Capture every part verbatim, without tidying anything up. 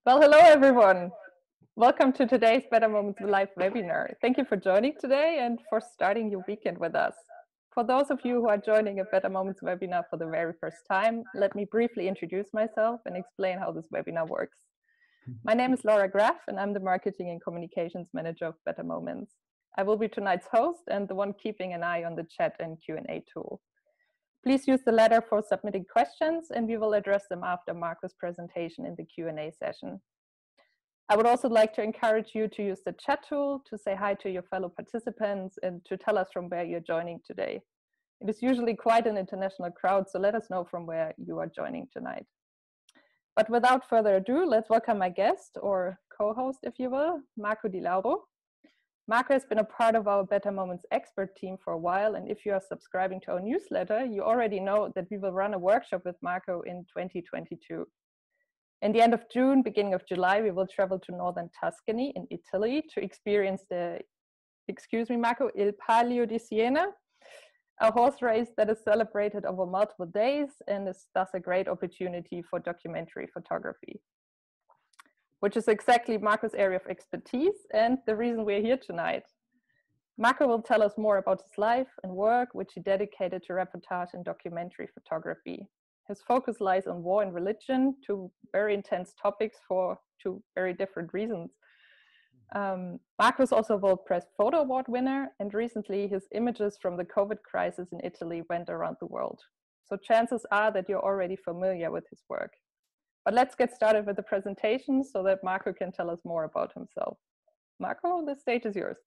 Well, hello everyone. Welcome to today's Better Moments Live webinar. Thank you for joining today and for starting your weekend with us. For those of you who are joining a Better Moments webinar for the very first time, let me briefly introduce myself and explain how this webinar works. My name is Laura Graf and I'm the Marketing and Communications Manager of Better Moments. I will be tonight's host and the one keeping an eye on the chat and Q and A tool. Please use the letter for submitting questions and we will address them after Marco's presentation in the Q and A session. I would also like to encourage you to use the chat tool to say hi to your fellow participants and to tell us from where you're joining today. It is usually quite an international crowd, so let us know from where you are joining tonight. But without further ado, let's welcome my guest, or co-host if you will, Marco Di Lauro. Marco has been a part of our Better Moments expert team for a while, and if you are subscribing to our newsletter, you already know that we will run a workshop with Marco in twenty twenty-two. In the end of June, beginning of July, we will travel to northern Tuscany in Italy to experience the, excuse me, Marco, Il Palio di Siena, a horse race that is celebrated over multiple days and is thus a great opportunity for documentary photography, which is exactly Marco's area of expertise and the reason we're here tonight. Marco will tell us more about his life and work, which he dedicated to reportage and documentary photography. His focus lies on war and religion, two very intense topics for two very different reasons. Um, Marco is also a World Press Photo Award winner, and recently his images from the COVID crisis in Italy went around the world. So chances are that you're already familiar with his work. But let's get started with the presentation so that Marco can tell us more about himself. Marco, the stage is yours.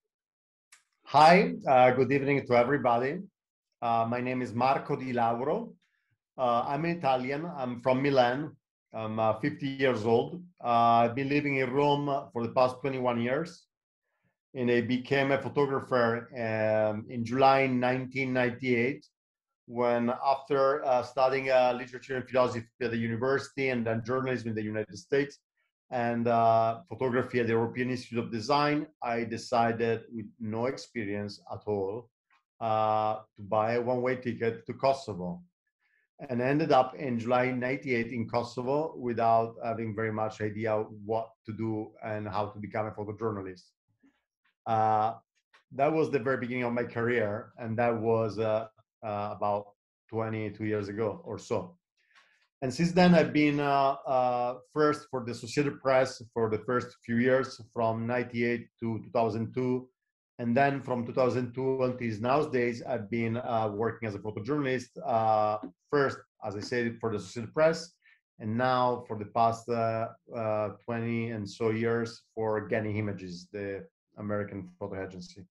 Hi, uh, good evening to everybody. Uh, my name is Marco Di Lauro. Uh, I'm an Italian. I'm from Milan. I'm uh, fifty years old. Uh, I've been living in Rome for the past twenty-one years. And I became a photographer um, in July nineteen ninety-eight, when after uh, studying uh, literature and philosophy at the university and then journalism in the United States and uh, photography at the European Institute of Design, I decided with no experience at all uh, to buy a one-way ticket to Kosovo. And ended up in July ninety-eight in Kosovo without having very much idea what to do and how to become a photojournalist. Uh, that was the very beginning of my career, and that was uh, uh, about twenty-two years ago or so. And since then, I've been uh, uh, first for the Associated Press for the first few years, from ninety-eight to two thousand two. And then from two thousand two until nowadays, I've been uh, working as a photojournalist, uh, first, as I said, for the Associated Press, and now for the past uh, uh, twenty and so years for Getty Images, the American photo agency.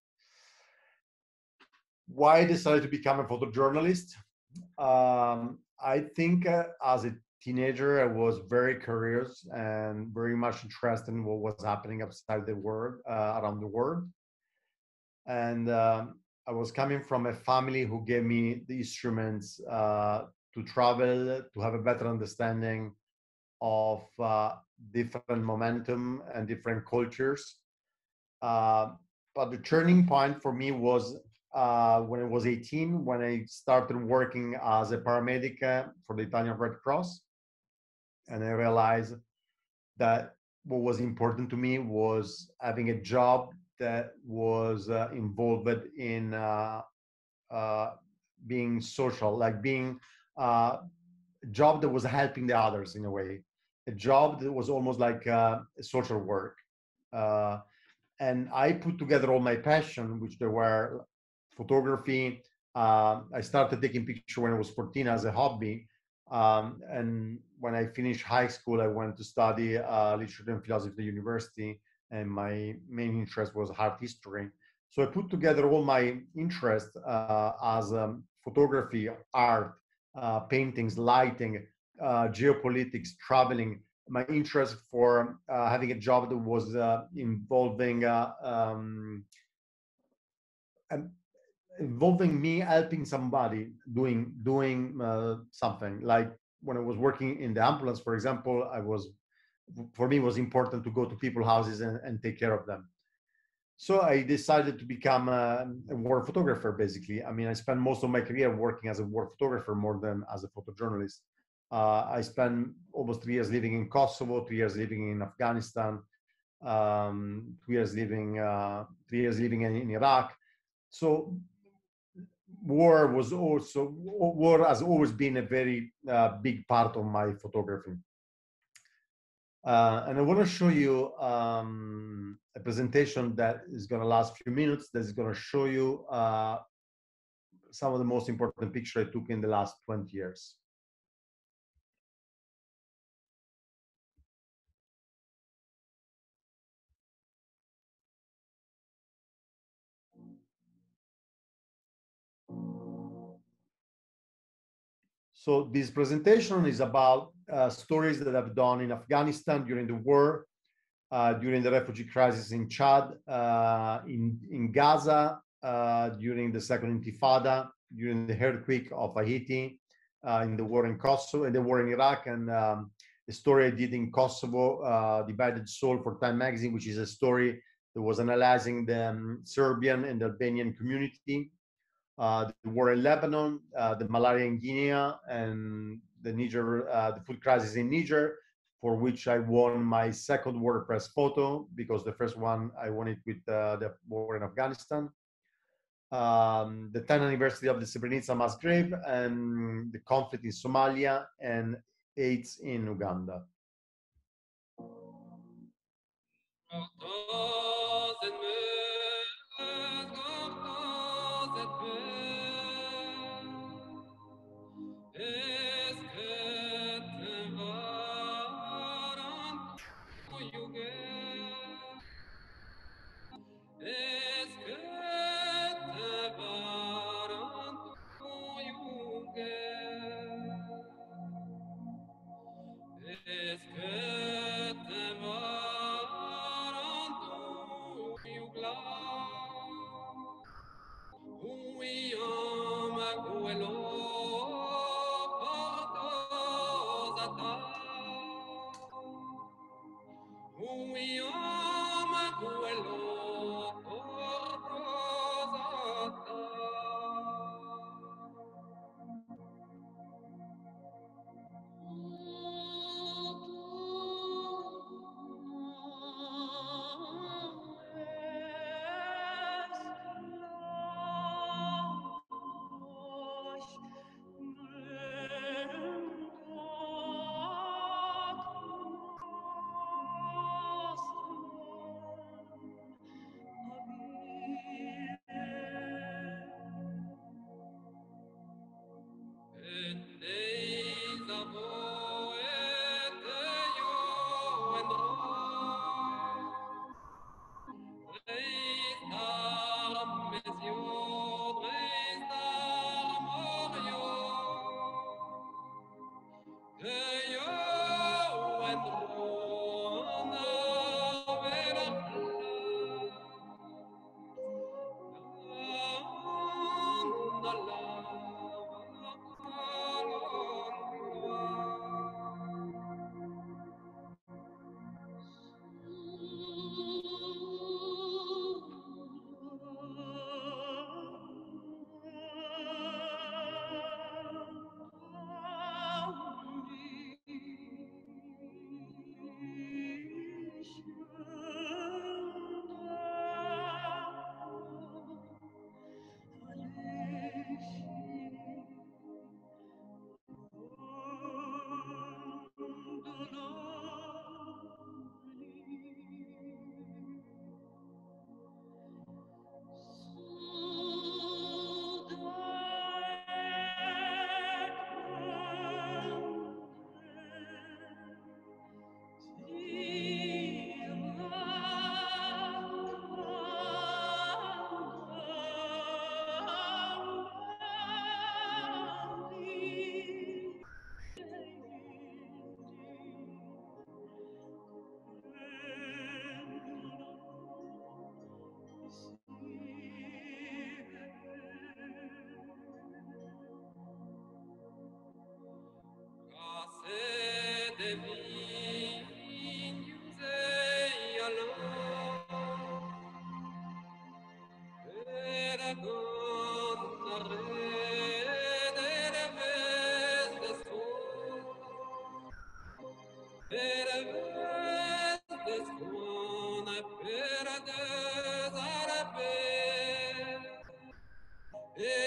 Why I decided to become a photojournalist? Um, I think uh, as a teenager, I was very curious and very much interested in what was happening outside the world, uh, around the world. And um, I was coming from a family who gave me the instruments uh, to travel, to have a better understanding of uh, different momentum and different cultures. Uh, but the turning point for me was uh, when I was eighteen, when I started working as a paramedic uh, for the Italian Red Cross. And I realized that what was important to me was having a job that was uh, involved in uh, uh, being social, like being uh, a job that was helping the others in a way, a job that was almost like uh, a social work. Uh, and I put together all my passion, which there were photography. Uh, I started taking pictures when I was fourteen as a hobby. Um, and when I finished high school, I went to study uh, literature and philosophy at the university, and my main interest was art history. So I put together all my interests uh, as um, photography, art, uh, paintings, lighting, uh, geopolitics, traveling, my interest for uh, having a job that was uh, involving uh, um, um, involving me helping somebody doing doing uh, something. Like when I was working in the ambulance, for example, I was for me it was important to go to people's houses and, and take care of them. So I decided to become a, a war photographer. Basically, I mean, I spent most of my career working as a war photographer more than as a photojournalist. Uh, I spent almost three years living in Kosovo, three years living in Afghanistan, um, two years living, uh, three years living in, in Iraq. So war was also war has always been a very uh, big part of my photography. Uh, and I want to show you um, a presentation that is going to last a few minutes. That is going to show you uh, some of the most important pictures I took in the last twenty years. So this presentation is about uh, stories that I've done in Afghanistan during the war, uh, during the refugee crisis in Chad, uh, in, in Gaza, uh, during the Second Intifada, during the earthquake of Haiti, uh, in the war in Kosovo, in the war in Iraq, and um, the story I did in Kosovo, uh, Divided Soul for Time Magazine, which is a story that was analyzing the um, Serbian and Albanian community, uh, the war in Lebanon, uh, the malaria in Guinea, and the Niger, uh, the food crisis in Niger, for which I won my second World Press photo, because the first one I won it with uh, the war in Afghanistan. Um, the tenth anniversary of the Srebrenica mass grave, and the conflict in Somalia, and AIDS in Uganda.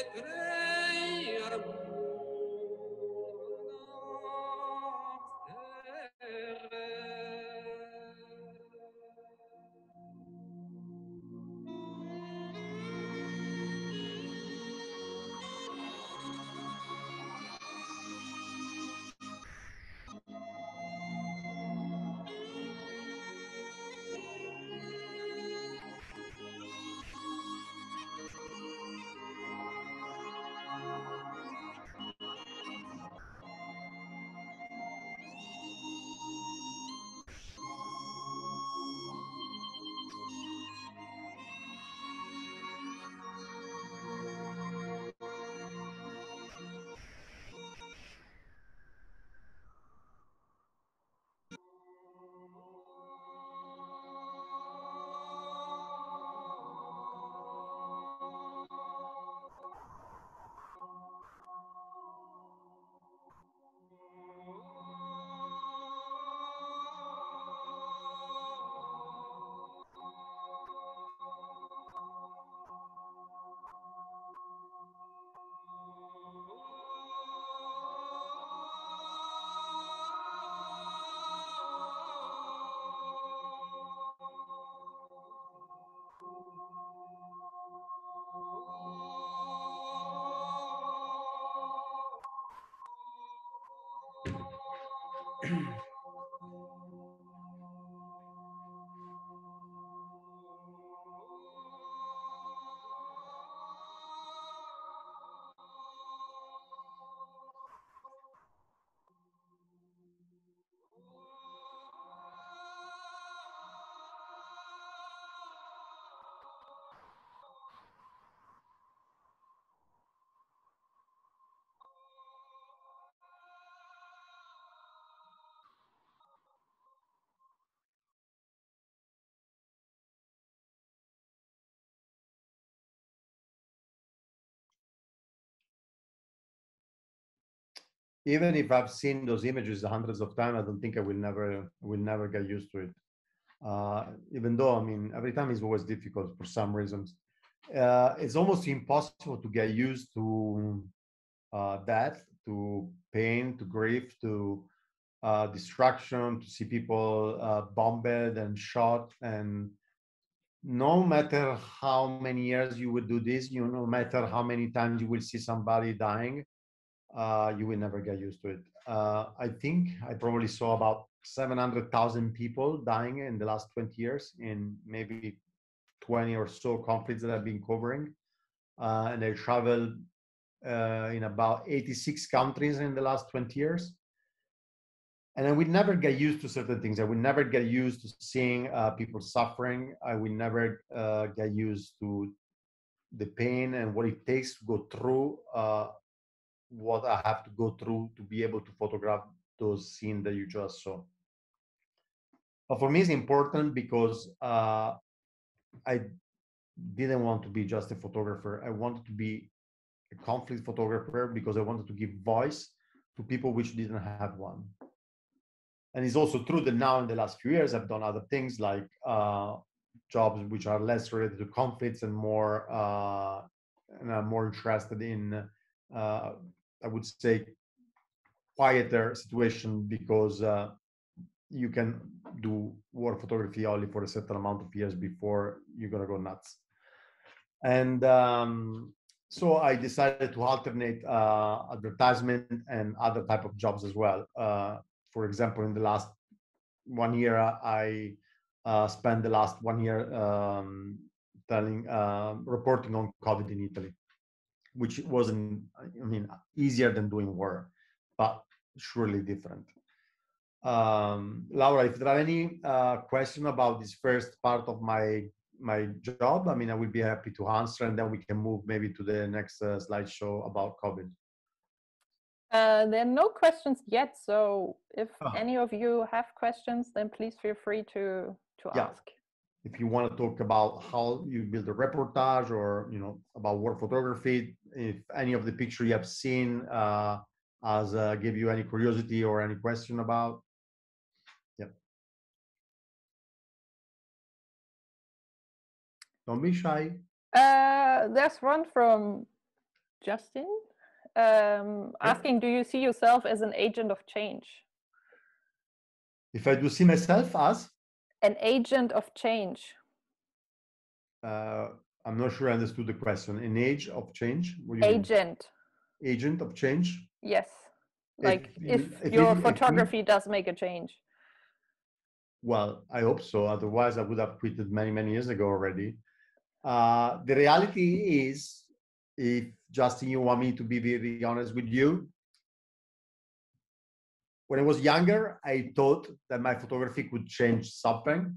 Even if I've seen those images hundreds of times, I don't think I will never will never get used to it. Uh, even though, I mean, every time is always difficult for some reasons. Uh, it's almost impossible to get used to uh, death, to pain, to grief, to uh, destruction, to see people uh, bombed and shot. And no matter how many years you will do this, you no matter how many times you will see somebody dying, uh, you will never get used to it. Uh, I think I probably saw about seven hundred thousand people dying in the last twenty years in maybe twenty or so conflicts that I've been covering. Uh, and I traveled uh, in about eighty-six countries in the last twenty years. And I will never get used to certain things. I will never get used to seeing uh, people suffering. I will never uh, get used to the pain and what it takes to go through uh, what I have to go through to be able to photograph those scenes that you just saw. But for me, it's important because uh, I didn't want to be just a photographer. I wanted to be a conflict photographer because I wanted to give voice to people which didn't have one. And it's also true that now in the last few years, I've done other things like uh, jobs which are less related to conflicts and more, uh, and I'm more interested in, uh, I would say, quieter situation because uh, you can do war photography only for a certain amount of years before you're gonna go nuts. And um, so I decided to alternate uh, advertisement and other type of jobs as well. Uh, for example, in the last one year, I uh, spent the last one year um, telling, uh, reporting on COVID in Italy, which wasn't, I mean, easier than doing war, but surely different. Um, Laura, if there are any uh, question about this first part of my my job, I mean, I will be happy to answer, and then we can move maybe to the next uh, slideshow about COVID. Uh, there are no questions yet, so if Oh. any of you have questions, then please feel free to to Yeah. ask. If you want to talk about how you build a reportage, or you know about war photography, if any of the picture you have seen uh, has uh, give you any curiosity or any question about, yeah. Don't be shy. Uh, there's one from Justin, um, asking, do you see yourself as an agent of change? If I do see myself as? An agent of change. Uh, I'm not sure I understood the question. An age of change? What do you agent. mean? Agent of change? Yes. Like if, if, if your it, photography if, does make a change. Well, I hope so. Otherwise, I would have quitted many, many years ago already. Uh, the reality is, if Justin, you want me to be very honest with you, when I was younger, I thought that my photography could change something.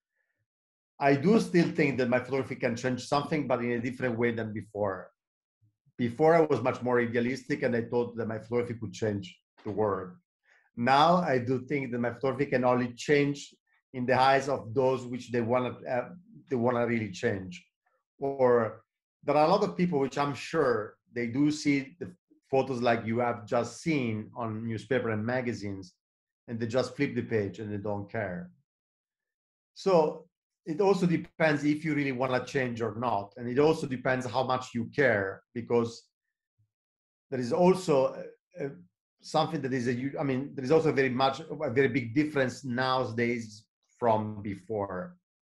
I do still think that my photography can change something, but in a different way than before. Before, I was much more idealistic, and I thought that my photography could change the world. Now, I do think that my photography can only change in the eyes of those which they want to uh, they want to really change. Or there are a lot of people which I'm sure they do see the photos like you have just seen on newspaper and magazines, and they just flip the page and they don't care. So it also depends if you really want to change or not, and it also depends how much you care, because there is also a, a, something that is a, I mean, there is also very much a very big difference nowadays from before.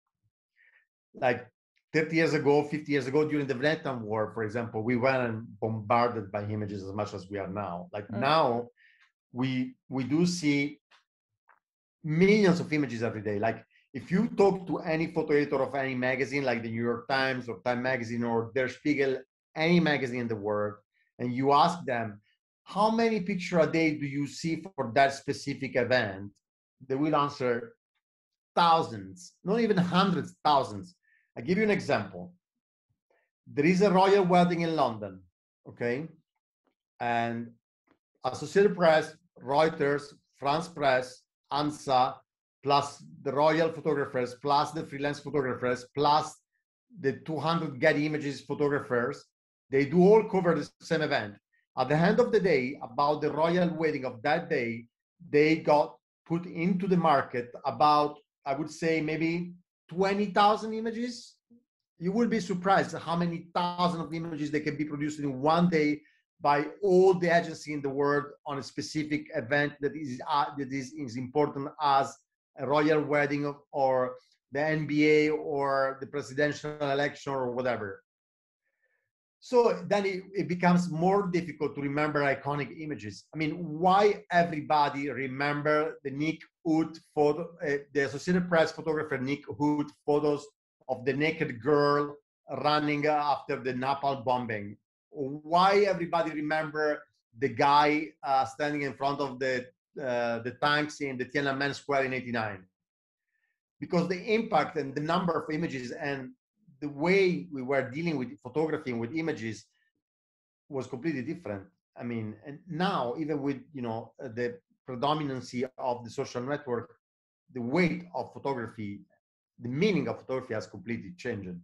Like thirty years ago, fifty years ago, during the Vietnam War, for example, we weren't bombarded by images as much as we are now. Like mm. now, we we do see millions of images every day. Like if you talk to any photo editor of any magazine, like the New York Times or Time Magazine or Der Spiegel, any magazine in the world, and you ask them, how many pictures a day do you see for that specific event? They will answer thousands, not even hundreds, thousands. I give you an example. There is a royal wedding in London, okay? And Associated Press, Reuters, France Press, ANSA, plus the royal photographers, plus the freelance photographers, plus the two hundred Getty Images photographers, they do all cover the same event. At the end of the day, about the royal wedding of that day, they got put into the market about, I would say, maybe twenty thousand images. You will be surprised how many thousands of images they can be produced in one day by all the agencies in the world on a specific event that is uh, that is, is important as a royal wedding of, or the N B A or the presidential election or whatever. So then it, it becomes more difficult to remember iconic images. I mean, why everybody remember the Nick Hood photo, uh, the Associated Press photographer Nick Hood photos of the naked girl running after the napalm bombing? Why everybody remember the guy uh, standing in front of the uh, the tanks in the Tiananmen Square in eighty-nine? Because the impact and the number of images and the way we were dealing with photography and with images was completely different. I mean, and now even with, you know, the predominancy of the social network, the weight of photography, the meaning of photography has completely changed.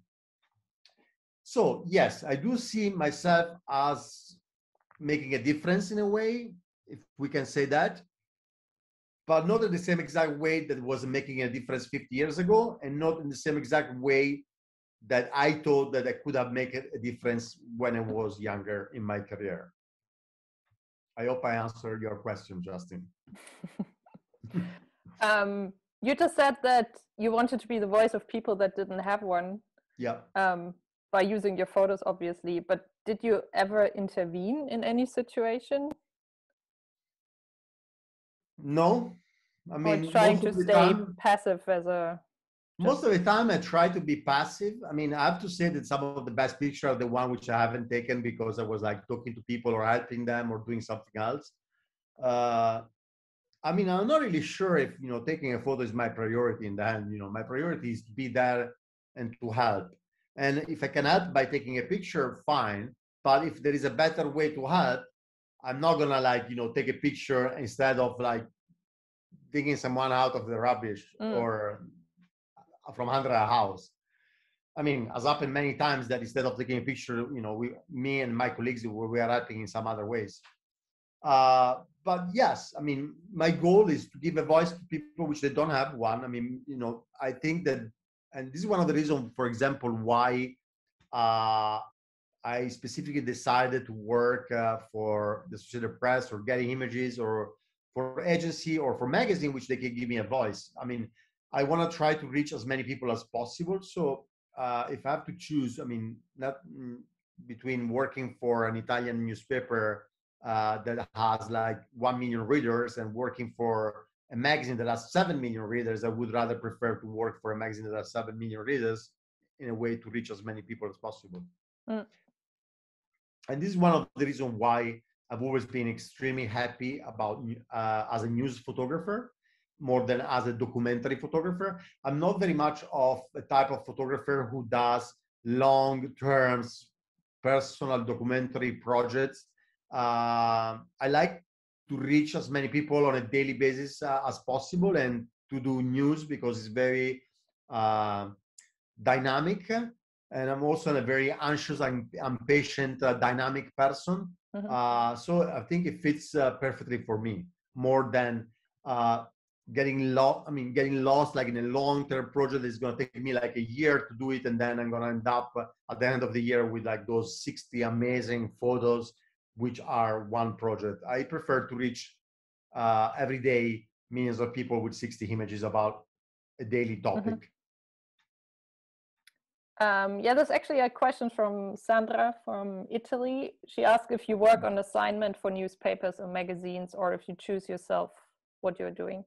So yes, I do see myself as making a difference in a way, if we can say that, but not in the same exact way that was making a difference fifty years ago, and not in the same exact way that I thought that I could have made a difference when I was younger in my career. I hope I answered your question, Justin. um, you just said that you wanted to be the voice of people that didn't have one. Yeah. Um, by using your photos, obviously, but did you ever intervene in any situation? No, I mean, or trying to stay time, passive as a. Most of the time, I try to be passive. I mean, I have to say that some of the best pictures are the one which I haven't taken because I was like talking to people or helping them or doing something else. Uh, I mean, I'm not really sure if, you know, taking a photo is my priority in the end. You know, my priority is to be there and to help. And if I can help by taking a picture, fine. But if there is a better way to help, I'm not gonna like, you know, take a picture instead of like digging someone out of the rubbish mm. or from under a house. I mean, has happened many times that instead of taking a picture, you know, we, me and my colleagues, we are helping in some other ways. Uh, but yes, I mean, my goal is to give a voice to people which they don't have one. I mean, you know, I think that, and this is one of the reasons, for example, why uh, I specifically decided to work uh, for the Associated Press or Getty Images or for agency or for magazine, which they can give me a voice. I mean, I want to try to reach as many people as possible. So uh, if I have to choose, I mean, not mm, between working for an Italian newspaper uh, that has like one million readers and working for a magazine that has seven million readers, I would rather prefer to work for a magazine that has seven million readers in a way to reach as many people as possible. Mm. And this is one of the reasons why I've always been extremely happy about uh, as a news photographer more than as a documentary photographer. I'm not very much of a type of photographer who does long-term personal documentary projects. Uh, I like to reach as many people on a daily basis uh, as possible and to do news because it's very uh, dynamic. And I'm also a very anxious and impatient, uh, dynamic person. Mm-hmm. uh, so I think it fits uh, perfectly for me more than uh, getting lost. I mean, getting lost like in a long-term project that's going to take me like a year to do it, and then I'm going to end up uh, at the end of the year with like those sixty amazing photos, which are one project. I prefer to reach uh, every day millions of people with sixty images about a daily topic. Mm-hmm. Um, yeah, there's actually a question from Sandra from Italy. She asked if you work on assignment for newspapers or magazines, or if you choose yourself what you're doing.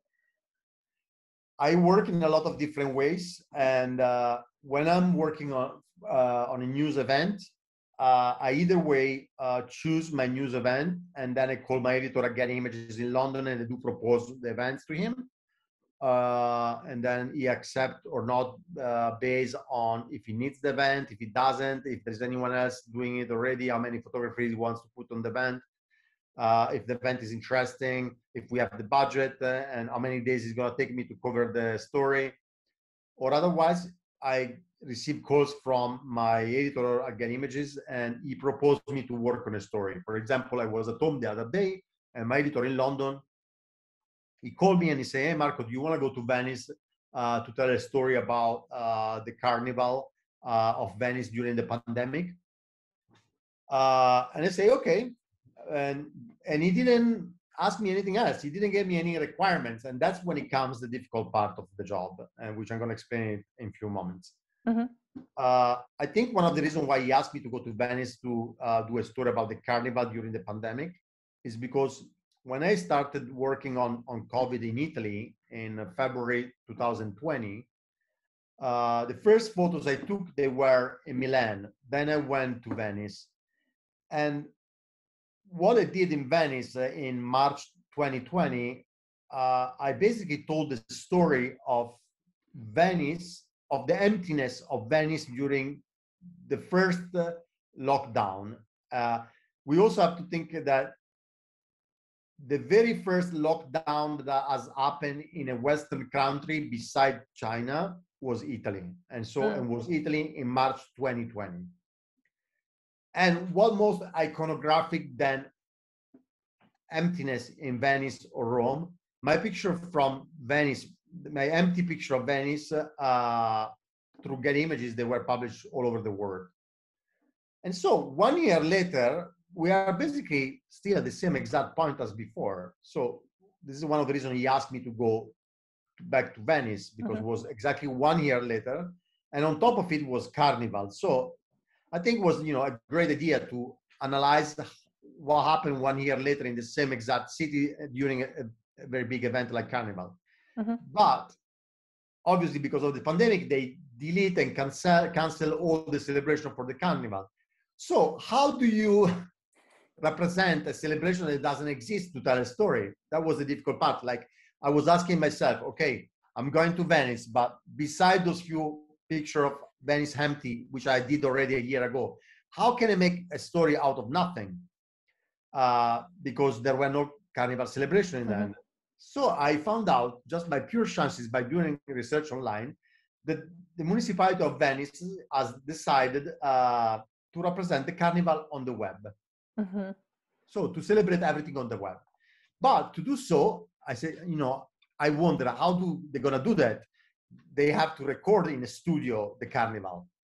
I work in a lot of different ways, and uh, when I'm working on uh, on a news event, uh, I either way uh, choose my news event, and then I call my editor at Getty Images in London, and I do propose the events to him. Uh, and then he accepts or not uh, based on if he needs the event, if he doesn't, if there's anyone else doing it already, how many photographers he wants to put on the event, uh, if the event is interesting, if we have the budget, uh, and how many days it's going to take me to cover the story. Or otherwise, I receive calls from my editor at Getty Images, and he proposed me to work on a story. For example, I was at home the other day, and my editor in London, he called me and he said, "Hey, Marco, do you want to go to Venice uh, to tell a story about uh, the carnival uh, of Venice during the pandemic?" Uh, and I say, "Okay." And, and he didn't ask me anything else. He didn't give me any requirements. And that's when it comes the difficult part of the job, and which I'm going to explain in a few moments. Mm-hmm. uh, I think one of the reasons why he asked me to go to Venice to uh, do a story about the carnival during the pandemic is because when I started working on, on COVID in Italy in February two thousand twenty, uh, the first photos I took, they were in Milan. Then I went to Venice. And what I did in Venice uh, in March twenty twenty, uh, I basically told the story of Venice, of the emptiness of Venice during the first uh, lockdown. Uh, we also have to think that the very first lockdown that has happened in a Western country beside China was Italy. And so mm. it was Italy in March twenty twenty. And what most iconographic than emptiness in Venice or Rome, my picture from Venice, my empty picture of Venice uh, through Getty Images, they were published all over the world. And so one year later, we are basically still at the same exact point as before. So this is one of the reasons he asked me to go back to Venice, because mm-hmm. it was exactly one year later. And on top of it was Carnival. So I think it was, you know, a great idea to analyze what happened one year later in the same exact city during a, a very big event like Carnival. Mm-hmm. But obviously, because of the pandemic, they delete and cancel, cancel all the celebration for the Carnival. So how do you represent a celebration that doesn't exist to tell a story? That was the difficult part. Like, I was asking myself, okay, I'm going to Venice, but beside those few pictures of Venice empty, which I did already a year ago, how can I make a story out of nothing? Uh, because there were no Carnival celebration in the mm-hmm. end. So I found out, just by pure chances, by doing research online, that the municipality of Venice has decided uh, to represent the Carnival on the web. Mm-hmm. So to celebrate everything on the web. But to do so, I said, you know, I wonder how do they gonna do that? They have to record in a studio the Carnival.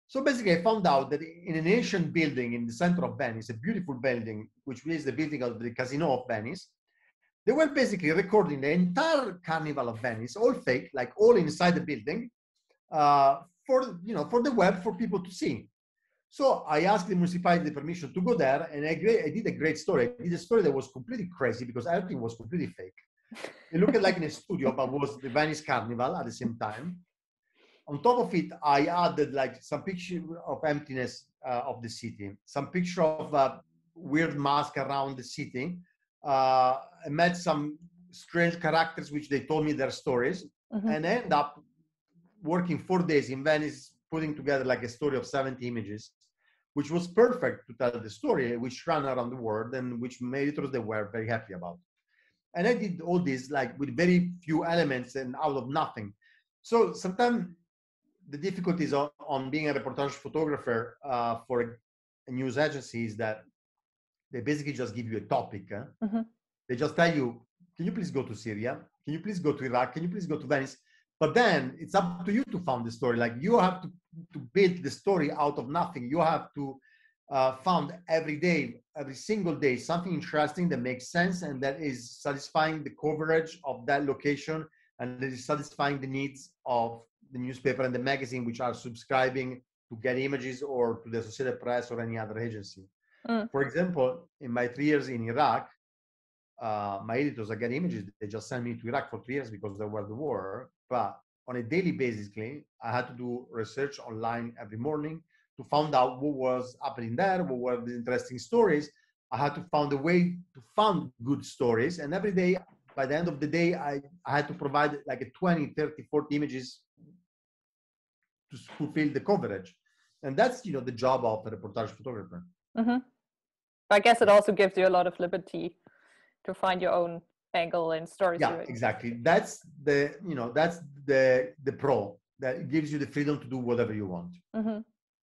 So basically, I found out that in an ancient building in the center of Venice, a beautiful building, which is the building of the Casino of Venice, they were basically recording the entire Carnival of Venice, all fake, like all inside the building, uh, for you know for the web for people to see. So I asked the municipality the permission to go there, and I, I did a great story. I did a story that was completely crazy because everything was completely fake. It looked like in a studio, but was the Venice Carnival at the same time. On top of it, I added like some picture of emptiness uh, of the city, some picture of uh, weird mask around the city. Uh, I met some strange characters, which they told me their stories, mm-hmm. and I ended up working four days in Venice, putting together like a story of seventy images, which was perfect to tell the story, which ran around the world and which made editors they were very happy about. And I did all this like with very few elements and out of nothing. So sometimes the difficulties on, on being a reportage photographer uh, for a, a news agency is that they basically just give you a topic. Huh? Mm-hmm. They just tell you, can you please go to Syria? Can you please go to Iraq? Can you please go to Venice? But then it's up to you to find the story. Like you have to, to build the story out of nothing. You have to uh, find every day, every single day, something interesting that makes sense and that is satisfying the coverage of that location and that is satisfying the needs of the newspaper and the magazine, which are subscribing to Getty Images or to the Associated Press or any other agency. Mm. For example, in my three years in Iraq, uh, my editors at Getty Images, they just sent me to Iraq for three years because there was the war. But on a daily basis, I had to do research online every morning to find out what was happening there, what were the interesting stories. I had to find a way to find good stories. And every day, by the end of the day, I, I had to provide like a twenty, thirty, forty images to fulfill the coverage. And that's, you know, the job of a reportage photographer. Mm-hmm. I guess it also gives you a lot of liberty to find your own angle and stories. Yeah, exactly. That's the, you know, that's the, the pro, that gives you the freedom to do whatever you want. Mm-hmm.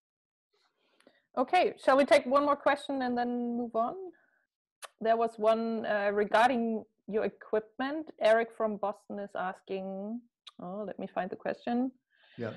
Okay, shall we take one more question and then move on? There was one uh, regarding your equipment. Eric from Boston is asking, oh, let me find the question. Yeah.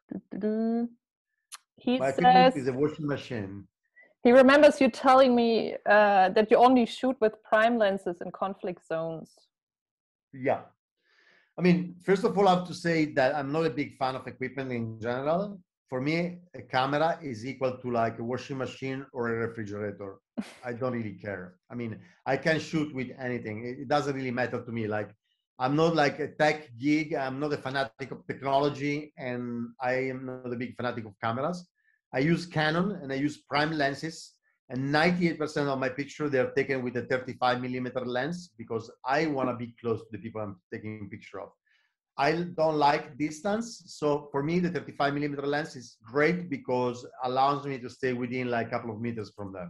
He My says, equipment is a washing machine. He remembers you telling me uh, that you only shoot with prime lenses in conflict zones. Yeah. I mean, first of all, I have to say that I'm not a big fan of equipment in general. For me, a camera is equal to like a washing machine or a refrigerator. I don't really care. I mean, I can shoot with anything. It doesn't really matter to me. Like, I'm not like a tech geek. I'm not a fanatic of technology, and I am not a big fanatic of cameras. I use Canon and I use prime lenses, and ninety-eight percent of my picture, they're taken with a thirty-five millimeter lens because I want to be close to the people I'm taking a picture of. I don't like distance. So for me, the thirty-five millimeter lens is great because it allows me to stay within like a couple of meters from them.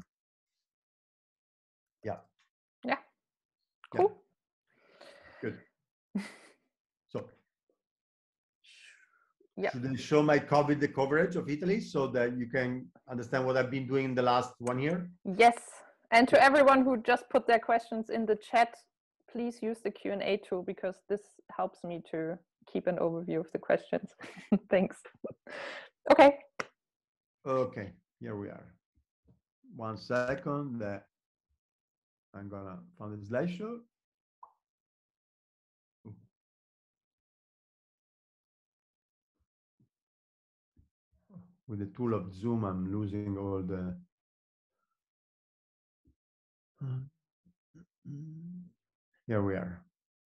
Yeah. Yeah. Cool. Yeah. Good. So. Yeah. Should I show my COVID the coverage of Italy so that you can understand what I've been doing in the last one year? Yes. And to everyone who just put their questions in the chat, please use the Q and A tool because this helps me to keep an overview of the questions. Thanks. Okay. Okay, here we are. One second that I'm gonna find the slideshow. With the tool of Zoom, I'm losing all the. Here we are.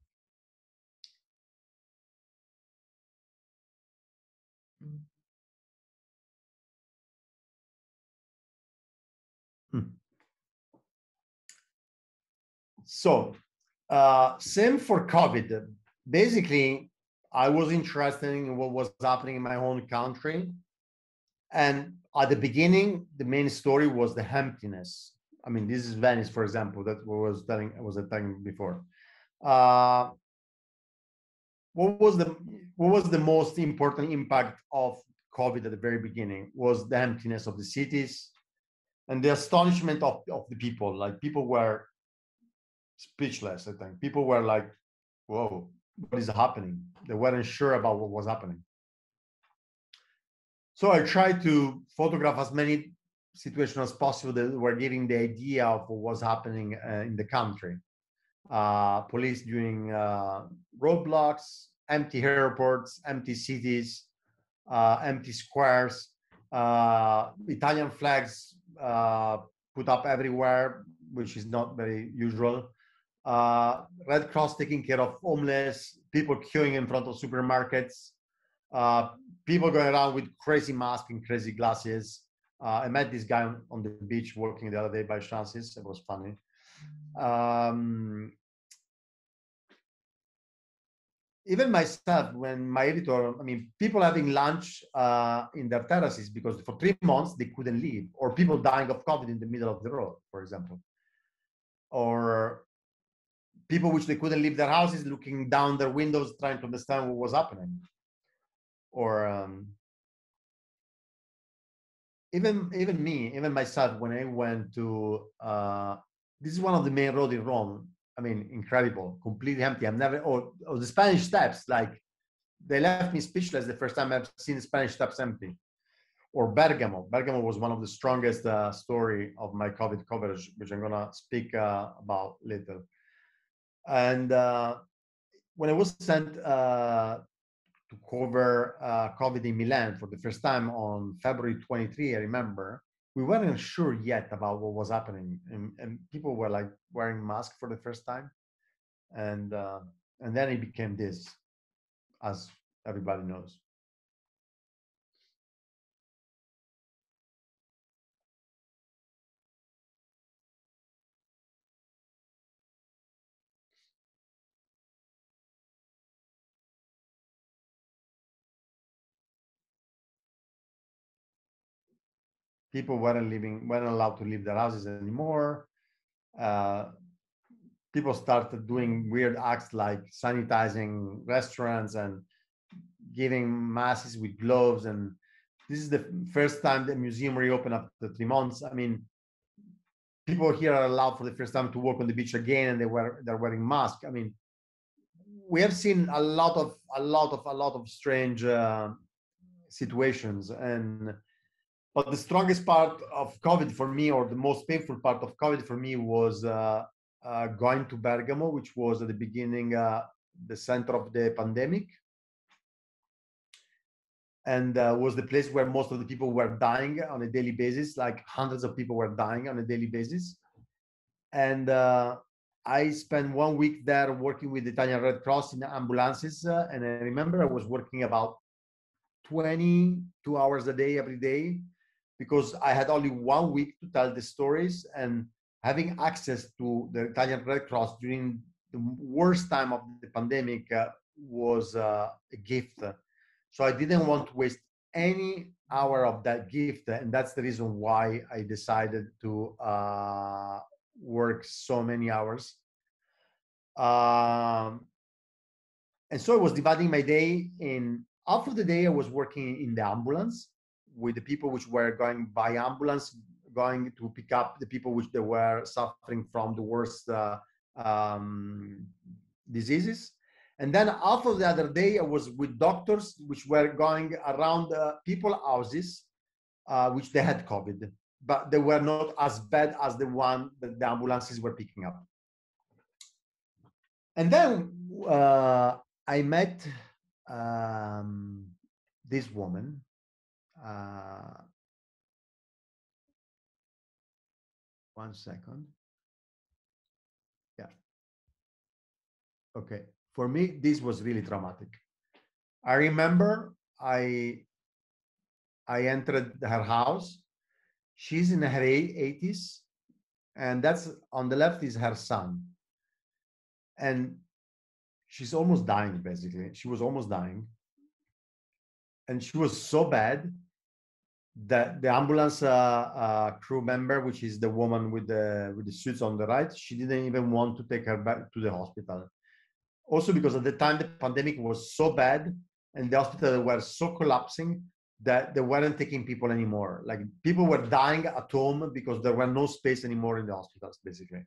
Hmm. So, uh, same for COVID. Basically, I was interested in what was happening in my own country. And at the beginning, the main story was the emptiness. I mean, this is Venice, for example, that I was telling, I was telling before. Uh, what was the what was the most important impact of COVID at the very beginning was the emptiness of the cities and the astonishment of, of the people. Like people were speechless, I think. People were like, whoa, what is happening? They weren't sure about what was happening. So I tried to photograph as many situations as possible that were giving the idea of what was happening uh, in the country. Uh, police doing uh, roadblocks, empty airports, empty cities, uh, empty squares, uh, Italian flags uh, put up everywhere, which is not very usual. Uh, Red Cross taking care of homeless, people queuing in front of supermarkets, uh, people going around with crazy masks and crazy glasses. Uh, I met this guy on, on the beach walking the other day by chances. It was funny. Um, even myself, when my editor, I mean, people having lunch uh, in their terraces because for three months they couldn't leave, or people dying of COVID in the middle of the road, for example, or people which they couldn't leave their houses, looking down their windows, trying to understand what was happening, or um, even even me, even myself, when I went to uh, this is one of the main roads in Rome. I mean, incredible, completely empty. I've never, or, or the Spanish Steps, like they left me speechless the first time I've seen the Spanish Steps empty. Or Bergamo. Bergamo was one of the strongest uh, story of my COVID coverage, which I'm gonna speak uh, about later. And uh, when I was sent uh, to cover uh, COVID in Milan for the first time on February twenty-third, I remember, we weren't sure yet about what was happening. And, and people were like wearing masks for the first time. And, uh, and then it became this, as everybody knows. People weren't living, weren't allowed to leave their houses anymore. Uh, people started doing weird acts like sanitizing restaurants and giving masses with gloves. And this is the first time the museum reopened after three months. I mean, people here are allowed for the first time to walk on the beach again, and they were they're wearing masks. I mean, we have seen a lot of a lot of a lot of strange uh, situations. And but the strongest part of COVID for me, or the most painful part of COVID for me, was uh, uh, going to Bergamo, which was at the beginning uh, the center of the pandemic, and uh, was the place where most of the people were dying on a daily basis. Like hundreds of people were dying on a daily basis. And uh, I spent one week there working with the Italian Red Cross in ambulances. Uh, and I remember I was working about twenty-two hours a day every day, because I had only one week to tell the stories, and having access to the Italian Red Cross during the worst time of the pandemic uh, was uh, a gift. So I didn't want to waste any hour of that gift, and that's the reason why I decided to uh, work so many hours. Um, and so I was dividing my day in half of the day I was working in the ambulance with the people which were going by ambulance, going to pick up the people which they were suffering from the worst uh, um, diseases. And then half of the other day I was with doctors which were going around uh, people houses uh, which they had COVID, but they were not as bad as the one that the ambulances were picking up. And then uh, I met um, this woman. Uh, one second. Yeah. Okay. For me, this was really traumatic. I remember I I entered her house. She's in her eighties, and that's on the left is her son. And she's almost dying, basically. She was almost dying. And she was so bad that the ambulance uh, uh, crew member, which is the woman with the with the suits on the right, she didn't even want to take her back to the hospital. Also because at the time the pandemic was so bad and the hospitals were so collapsing that they weren't taking people anymore. Like people were dying at home because there were no space anymore in the hospitals, basically.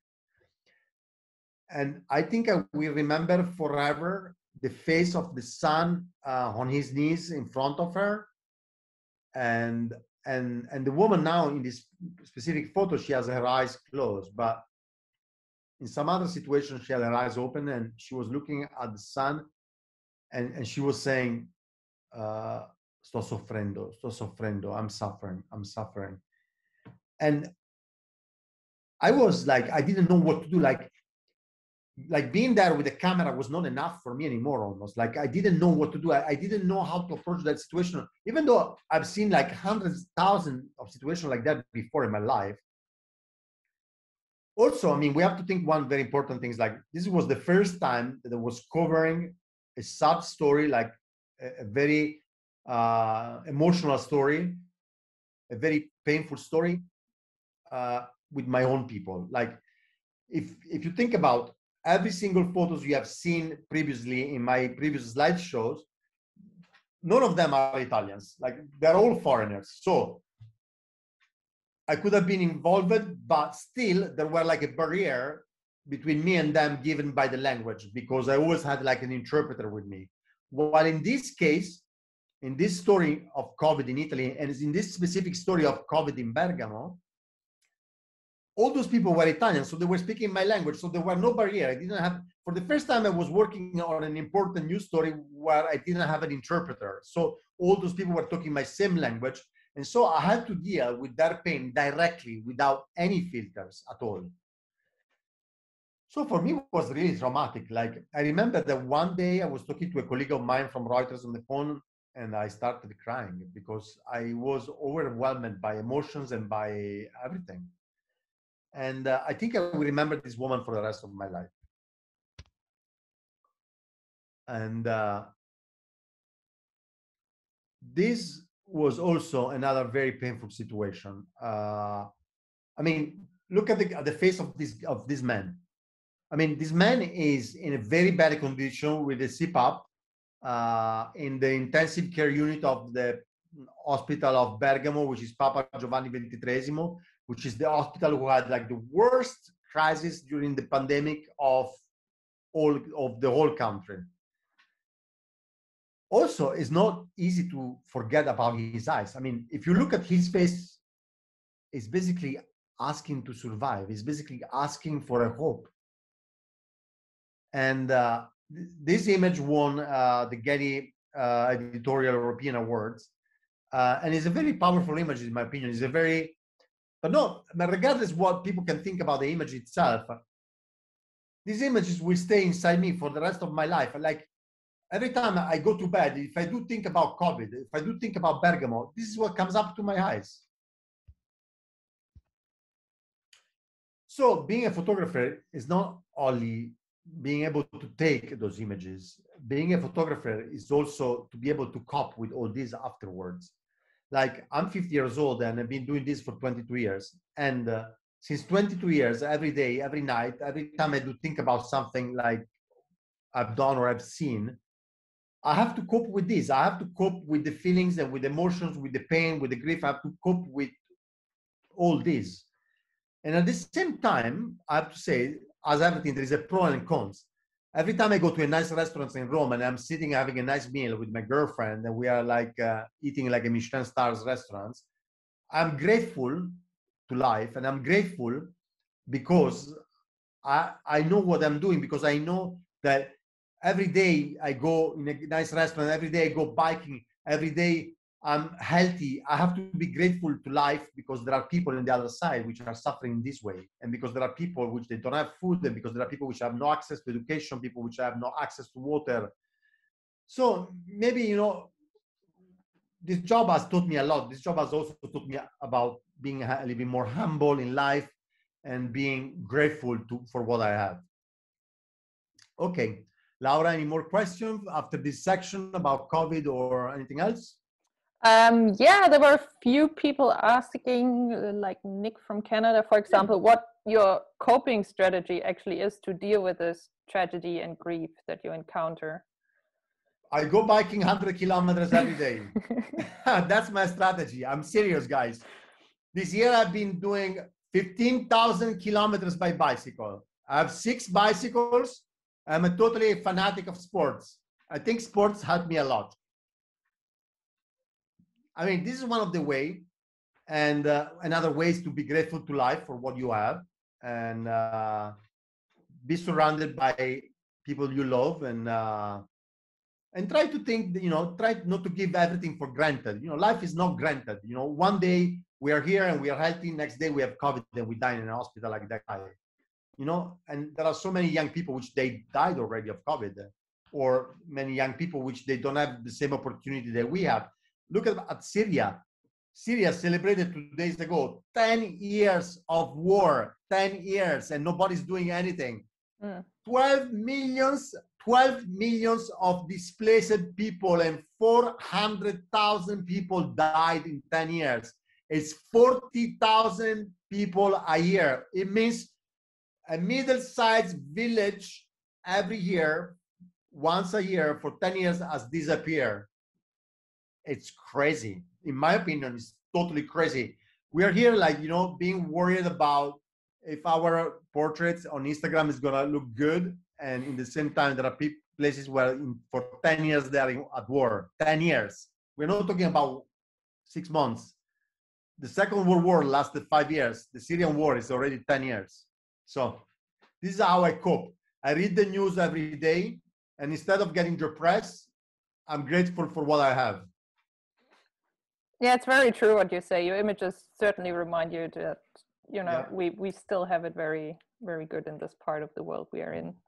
And I think I will remember forever the face of the son uh, on his knees in front of her, and and and the woman now in this specific photo, she has her eyes closed, but in some other situation she had her eyes open and she was looking at the sun, and and she was saying, uh sto soffrendo, sto soffrendo, I'm suffering, I'm suffering. And I was like, I didn't know what to do. Like like being there with the camera was not enough for me anymore, almost. Like I didn't know what to do. I, I didn't know how to approach that situation, even though I've seen like hundreds, thousands of situations like that before in my life. Also, I mean, we have to think one very important thing is like, this was the first time that I was covering a sad story, like a, a very uh, emotional story, a very painful story uh, with my own people. Like if, if you think about every single photos you have seen previously in my previous slideshows, none of them are Italians. Like they're all foreigners. So I could have been involved, but still there were like a barrier between me and them given by the language, because I always had like an interpreter with me. While in this case, in this story of COVID in Italy, and in this specific story of COVID in Bergamo, all those people were Italian, so they were speaking my language, so there were no barrier. I didn't have, for the first time I was working on an important news story where I didn't have an interpreter. So all those people were talking my same language. And so I had to deal with their pain directly without any filters at all. So for me, it was really traumatic. Like I remember that one day I was talking to a colleague of mine from Reuters on the phone, and I started crying because I was overwhelmed by emotions and by everything. And uh, I think I will remember this woman for the rest of my life. And uh, this was also another very painful situation. Uh, I mean, look at the, at the face of this of this man. I mean, this man is in a very bad condition with a C PAP uh, in the intensive care unit of the hospital of Bergamo, which is Papa Giovanni twenty-three, which is the hospital who had like the worst crisis during the pandemic of all of the whole country. Also, it's not easy to forget about his eyes. I mean, if you look at his face, it's basically asking to survive. It's basically asking for a hope. And uh, th this image won uh, the Getty uh, Editorial European Awards. Uh, and it's a very powerful image, in my opinion. It's a very, but no, but regardless what people can think about the image itself, these images will stay inside me for the rest of my life. Like every time I go to bed, if I do think about COVID, if I do think about Bergamo, this is what comes up to my eyes. So being a photographer is not only being able to take those images. Being a photographer is also to be able to cope with all this afterwards. Like I'm fifty years old and I've been doing this for twenty-two years. And uh, since twenty-two years, every day, every night, every time I do think about something like I've done or I've seen, I have to cope with this. I have to cope with the feelings and with the emotions, with the pain, with the grief. I have to cope with all this. And at the same time, I have to say, as everything, there is a pro and cons. Every time I go to a nice restaurant in Rome and I'm sitting having a nice meal with my girlfriend and we are like uh, eating like a Michelin stars restaurants, I'm grateful to life, and I'm grateful because I, I know what I'm doing, because I know that every day I go in a nice restaurant, every day I go biking, every day I'm healthy. I have to be grateful to life because there are people on the other side which are suffering this way, and because there are people which they don't have food, and because there are people which have no access to education, people which have no access to water. So maybe, you know, this job has taught me a lot. This job has also taught me about being a little bit more humble in life and being grateful to, for what I have. Okay, Laura, any more questions after this section about COVID or anything else? Um, yeah, there were a few people asking, uh, like Nick from Canada, for example, yeah. what your coping strategy actually is to deal with this tragedy and grief that you encounter. I go biking one hundred kilometers every day. That's my strategy. I'm serious, guys. This year I've been doing fifteen thousand kilometers by bicycle. I have six bicycles. I'm a totally fanatic of sports. I think sports help me a lot. I mean, this is one of the way, and uh, another way is to be grateful to life for what you have, and uh, be surrounded by people you love, and uh, and try to think, you know, try not to give everything for granted. You know, life is not granted. You know, one day we are here and we are healthy, next day we have COVID and we die in a hospital like that guy. You know, and there are so many young people which they died already of COVID, or many young people which they don't have the same opportunity that we have. Look at, at Syria. Syria celebrated two days ago ten years of war, ten years, and nobody's doing anything. Mm. twelve millions, twelve millions of displaced people, and four hundred thousand people died in ten years. It's forty thousand people a year. It means a middle-sized village every year, once a year for ten years, has disappeared. It's crazy. In my opinion, it's totally crazy. We are here, like, you know, being worried about if our portraits on Instagram is gonna look good, and in the same time, there are places where in, for ten years they are at war. ten years. We're not talking about six months. The Second World War lasted five years. The Syrian war is already ten years. So this is how I cope. I read the news every day, and instead of getting depressed, I'm grateful for what I have. Yeah, it's very true what you say. Your images certainly remind you that, you know, yeah. we, we still have it very, very good in this part of the world we are in.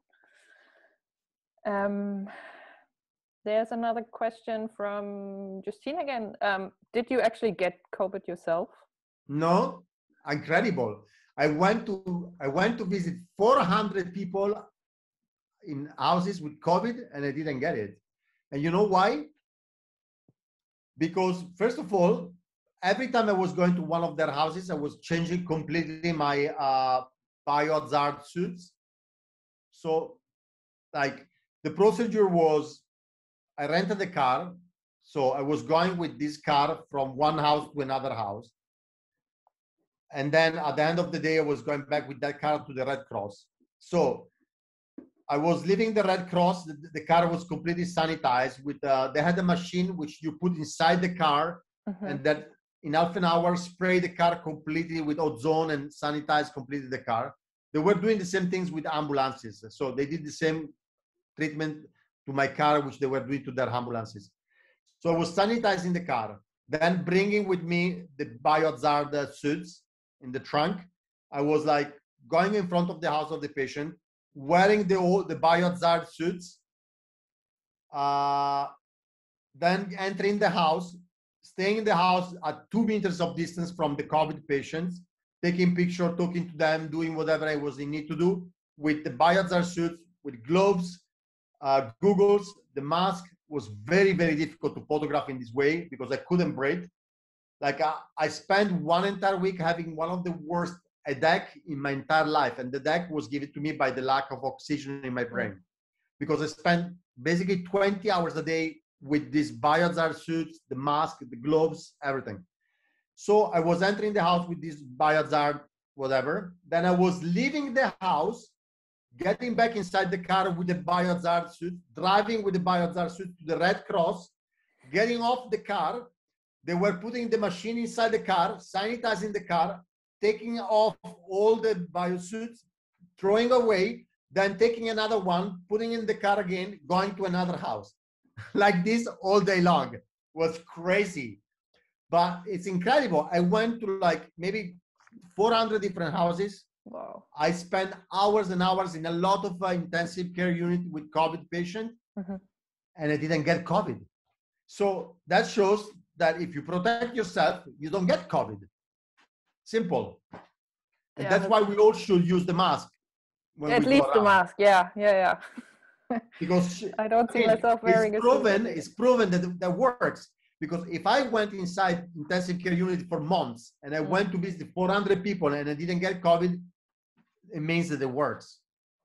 Um, there's another question from Justine again. Um, did you actually get COVID yourself? No, incredible. I went to I went to visit four hundred people in houses with COVID, and I didn't get it. And you know why? Because first of all, every time I was going to one of their houses, I was changing completely my uh, biohazard suits. So, like, the procedure was, I rented a car. So I was going with this car from one house to another house. And then at the end of the day, I was going back with that car to the Red Cross. So I was leaving the Red Cross. The, the car was completely sanitized. With uh, they had a machine which you put inside the car, mm-hmm. and that in half an hour spray the car completely with ozone and sanitize completely the car. They were doing the same things with ambulances. So they did the same treatment to my car, which they were doing to their ambulances. So I was sanitizing the car, then bringing with me the biohazard suits in the trunk. I was like going in front of the house of the patient, wearing the, the biohazard suits, uh, then entering the house, staying in the house at two meters of distance from the COVID patients, taking pictures, talking to them, doing whatever I was in need to do with the biohazard suits, with gloves, uh, goggles. The mask was very, very difficult to photograph in this way because I couldn't breathe. Like I, I spent one entire week having one of the worst headache in my entire life, and the headache was given to me by the lack of oxygen in my brain, because I spent basically twenty hours a day with these biohazard suits, the mask, the gloves, everything. So I was entering the house with this biohazard, whatever. Then I was leaving the house, getting back inside the car with the biohazard suit, driving with the biohazard suit to the Red Cross, getting off the car. They were putting the machine inside the car, sanitizing the car, taking off all the biosuits, throwing away, then taking another one, putting in the car again, going to another house. Like this all day long. It was crazy. But it's incredible. I went to like maybe four hundred different houses. Wow. I spent hours and hours in a lot of uh, intensive care unit with COVID patients, mm-hmm. and I didn't get COVID. So that shows that if you protect yourself, you don't get COVID. Simple. And yeah, that's, that's why we all should use the mask. When at least the mask. Yeah, yeah, yeah. Because I don't see again, myself wearing it's proven, it's proven that that works. Because if I went inside intensive care unit for months and I mm. went to visit four hundred people and I didn't get COVID, it means that it works.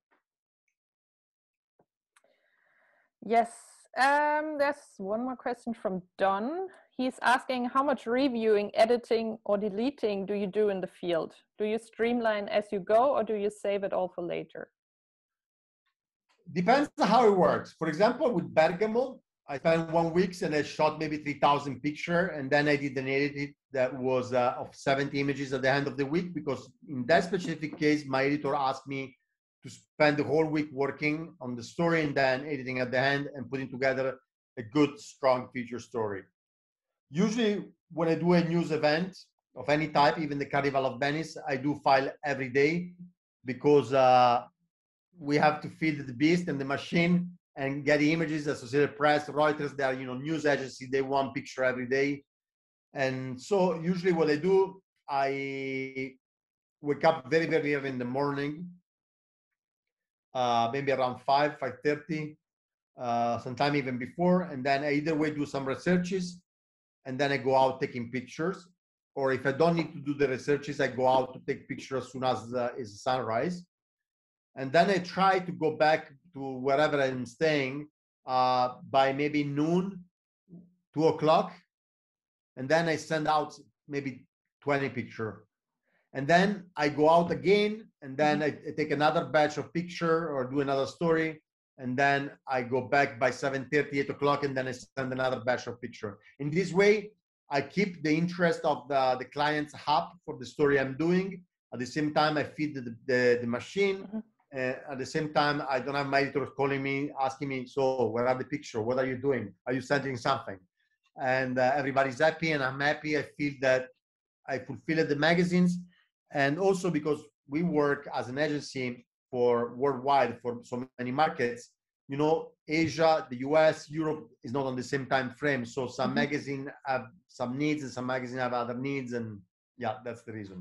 Yes. Um, there's one more question from Don. He's asking, how much reviewing, editing, or deleting do you do in the field? Do you streamline as you go, or do you save it all for later? Depends on how it works. For example, with Bergamo, I spent one week and I shot maybe three thousand pictures, and then I did an edit that was uh, of seventy images at the end of the week, because in that specific case, my editor asked me to spend the whole week working on the story and then editing at the end and putting together a good, strong feature story. Usually when I do a news event of any type, even the Carnival of Venice, I do file every day, because uh, we have to feed the beast and the machine, and Getty Images, Associated Press, Reuters, they are, you know, news agency, they want picture every day. And so usually what I do, I wake up very, very early in the morning, uh, maybe around five, five thirty, uh, sometime even before. And then I either way do some researches, and then I go out taking pictures. Or if I don't need to do the researches, I go out to take pictures as soon as uh, is sunrise. And then I try to go back to wherever I'm staying uh, by maybe noon, two o'clock. And then I send out maybe twenty pictures. And then I go out again, and then I, I take another batch of picture or do another story. And then I go back by seven thirty, eight o'clock, and then I send another batch of picture. In this way, I keep the interest of the, the clients up for the story I'm doing. At the same time, I feed the, the, the machine. Mm-hmm. Uh, at the same time, I don't have my editor calling me, asking me, so where are the pictures? What are you doing? Are you sending something? And uh, everybody's happy, and I'm happy. I feel that I fulfill the magazines. And also because we work as an agency for worldwide for so many markets, you know, Asia, the U S, Europe is not on the same time frame. So some mm-hmm. magazines have some needs and some magazines have other needs. And yeah, that's the reason.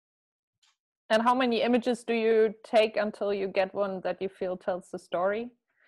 And how many images do you take until you get one that you feel tells the story?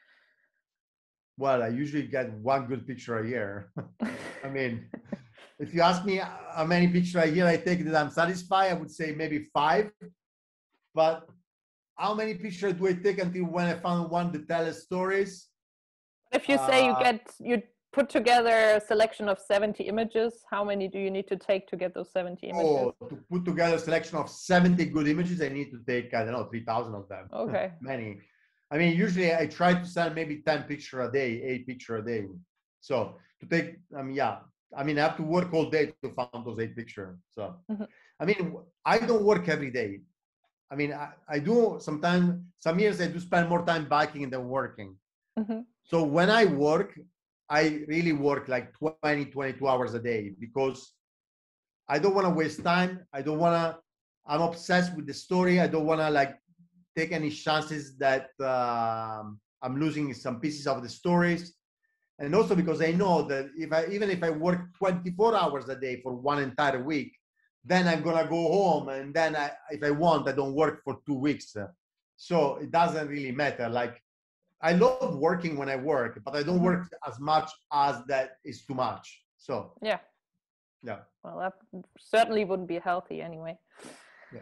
Well, I usually get one good picture a year. I mean, if you ask me how many pictures a year I take that I'm satisfied, I would say maybe five. But how many pictures do I take until when I found one that tells stories? If you say uh, you get, you put together a selection of seventy images, how many do you need to take to get those seventy images? Oh, to put together a selection of seventy good images, I need to take, I don't know, three thousand of them. Okay. Many. I mean, usually I try to send maybe ten pictures a day, eight pictures a day. So to take, I mean, yeah, I mean, I have to work all day to find those eight pictures. So, mm-hmm. I mean, I don't work every day. I mean, I, I do sometimes, some years I do spend more time biking than working. Mm-hmm. So when I work, I really work like twenty, twenty-two hours a day, because I don't want to waste time. I don't want to, I'm obsessed with the story. I don't want to like take any chances that um, I'm losing some pieces of the stories. And also because I know that if I, even if I work twenty-four hours a day for one entire week, then I'm gonna go home, and then I, if I want, I don't work for two weeks. So it doesn't really matter. Like, I love working when I work, but I don't work as much as that is too much. So yeah, yeah. Well, that certainly wouldn't be healthy anyway. Yeah.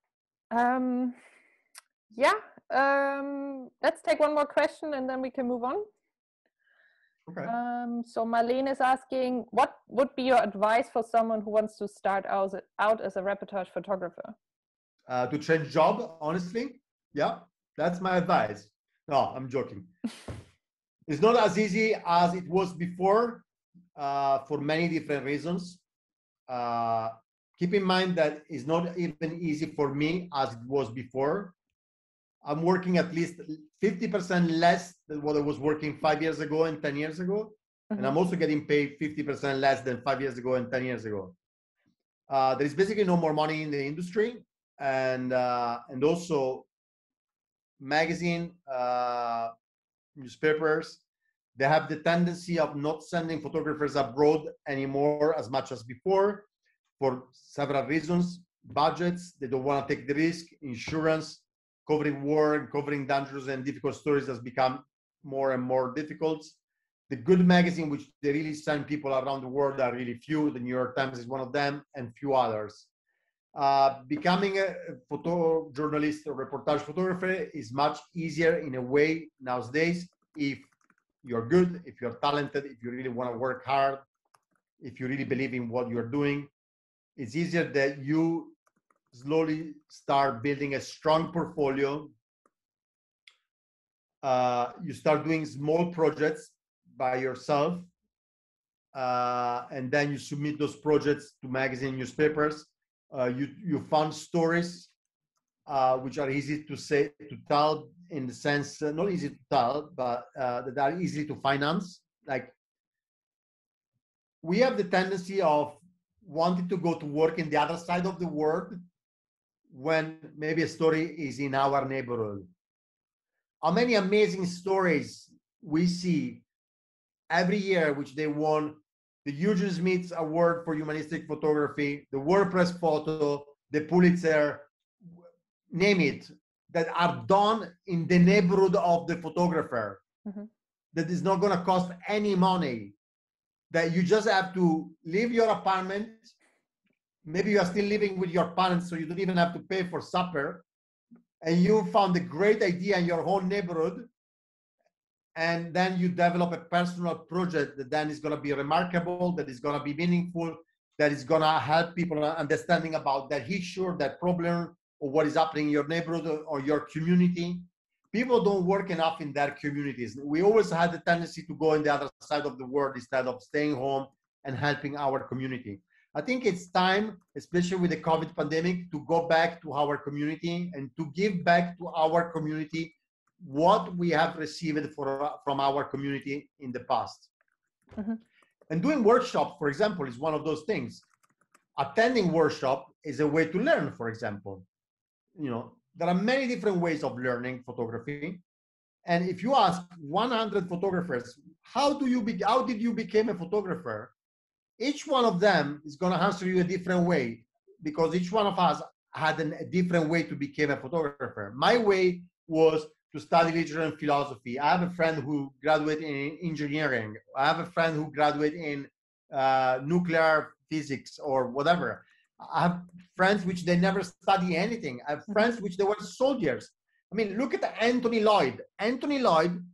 Um, yeah. Um, let's take one more question, and then we can move on. Okay. Um, so Marlene is asking, what would be your advice for someone who wants to start out, out as a reportage photographer? Uh, to change job, honestly. Yeah, that's my advice. No, I'm joking. It's not as easy as it was before uh, for many different reasons. Uh, keep in mind that it's not even easy for me as it was before. I'm working at least fifty percent less than what I was working five years ago and ten years ago. Mm-hmm. And I'm also getting paid fifty percent less than five years ago and ten years ago. Uh, there is basically no more money in the industry. And, uh, and also magazine, uh, newspapers, they have the tendency of not sending photographers abroad anymore as much as before for several reasons. Budgets, they don't want to take the risk. Insurance, covering war, covering dangerous and difficult stories has become more and more difficult. The good magazine, which they really send people around the world, are really few. The New York Times is one of them, and few others. Uh, becoming a photojournalist or reportage photographer is much easier in a way nowadays if you're good, if you're talented, if you really want to work hard, if you really believe in what you're doing. It's easier that you slowly start building a strong portfolio. Uh, you start doing small projects by yourself, uh, and then you submit those projects to magazine newspapers. Uh, you you found stories uh, which are easy to say to tell, in the sense uh, not easy to tell, but uh, that are easy to finance. Like, we have the tendency of wanting to go to work in the other side of the world when maybe a story is in our neighborhood. How many amazing stories we see every year, which they won the Eugene Smith Award for Humanistic Photography, the World Press Photo, the Pulitzer, name it, that are done in the neighborhood of the photographer. Mm-hmm. That is not going to cost any money, that you just have to leave your apartment. Maybe you are still living with your parents, so you don't even have to pay for supper, and you found a great idea in your own neighborhood, and then you develop a personal project that then is going to be remarkable, that is going to be meaningful, that is going to help people understanding about that issue, that problem, or what is happening in your neighborhood or your community. People don't work enough in their communities. We always had the tendency to go in the other side of the world instead of staying home and helping our community. I think it's time, especially with the COVID pandemic, to go back to our community and to give back to our community what we have received for, from our community in the past. Mm-hmm. And doing workshops, for example, is one of those things. Attending workshop is a way to learn, for example. You know, there are many different ways of learning photography. And if you ask one hundred photographers, how do you be, how did you become a photographer? Each one of them is going to answer you a different way, because each one of us had an, a different way to become a photographer. My way was to study literature and philosophy. I have a friend who graduated in engineering. I have a friend who graduated in uh, nuclear physics or whatever. I have friends which they never study anything. I have friends which they were soldiers. I mean, look at Anthony Lloyd. Anthony Lloyd,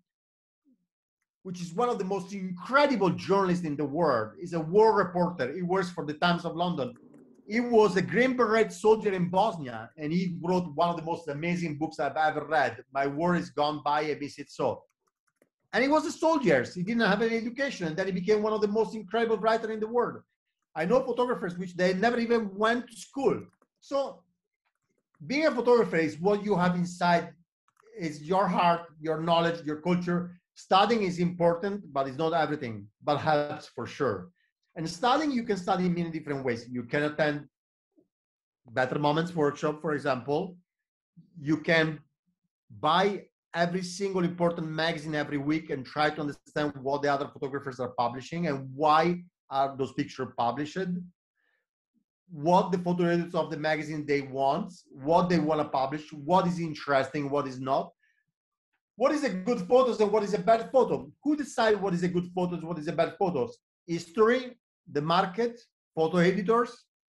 which is one of the most incredible journalists in the world, is a war reporter. He works for the Times of London. He was a Green Beret soldier in Bosnia, and he wrote one of the most amazing books I've ever read, My War Is Gone By, I Miss It So. And he was a soldier. He didn't have any education, and then he became one of the most incredible writers in the world. I know photographers which they never even went to school. So being a photographer is what you have inside, is your heart, your knowledge, your culture. Studying is important, but it's not everything, but helps for sure. And studying, you can study in many different ways. You can attend Better Moments workshop, for example. You can buy every single important magazine every week and try to understand what the other photographers are publishing and why are those pictures published, what the photo editors of the magazine they want, what they want to publish, what is interesting, what is not. What is a good photos and what is a bad photo? Who decides what is a good photos, what is a bad photos? History, the market, photo editors,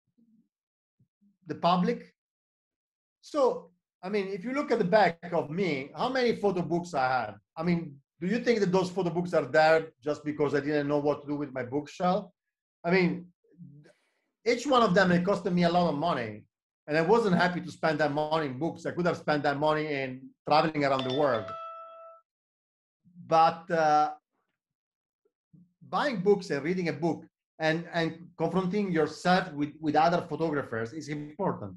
the public. So, I mean, if you look at the back of me, how many photo books I have? I mean, do you think that those photo books are there just because I didn't know what to do with my bookshelf? I mean, each one of them, it costed me a lot of money. And I wasn't happy to spend that money in books. I could have spent that money in traveling around the world. But uh, buying books and reading a book and, and confronting yourself with, with other photographers is important.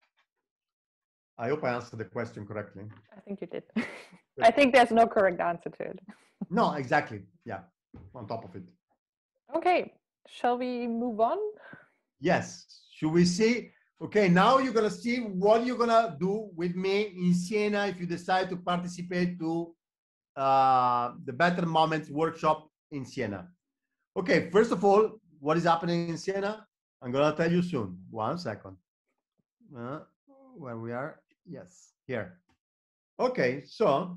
I hope I answered the question correctly. I think you did. I think there's no correct answer to it. No, exactly. Yeah, on top of it. Okay, shall we move on? Yes. Should we see? Okay, now you're going to see what you're going to do with me in Siena if you decide to participate to uh, the Better Moments workshop in Siena. Okay, first of all, what is happening in Siena? I'm going to tell you soon. One second. Uh, where we are? Yes, here. Okay, so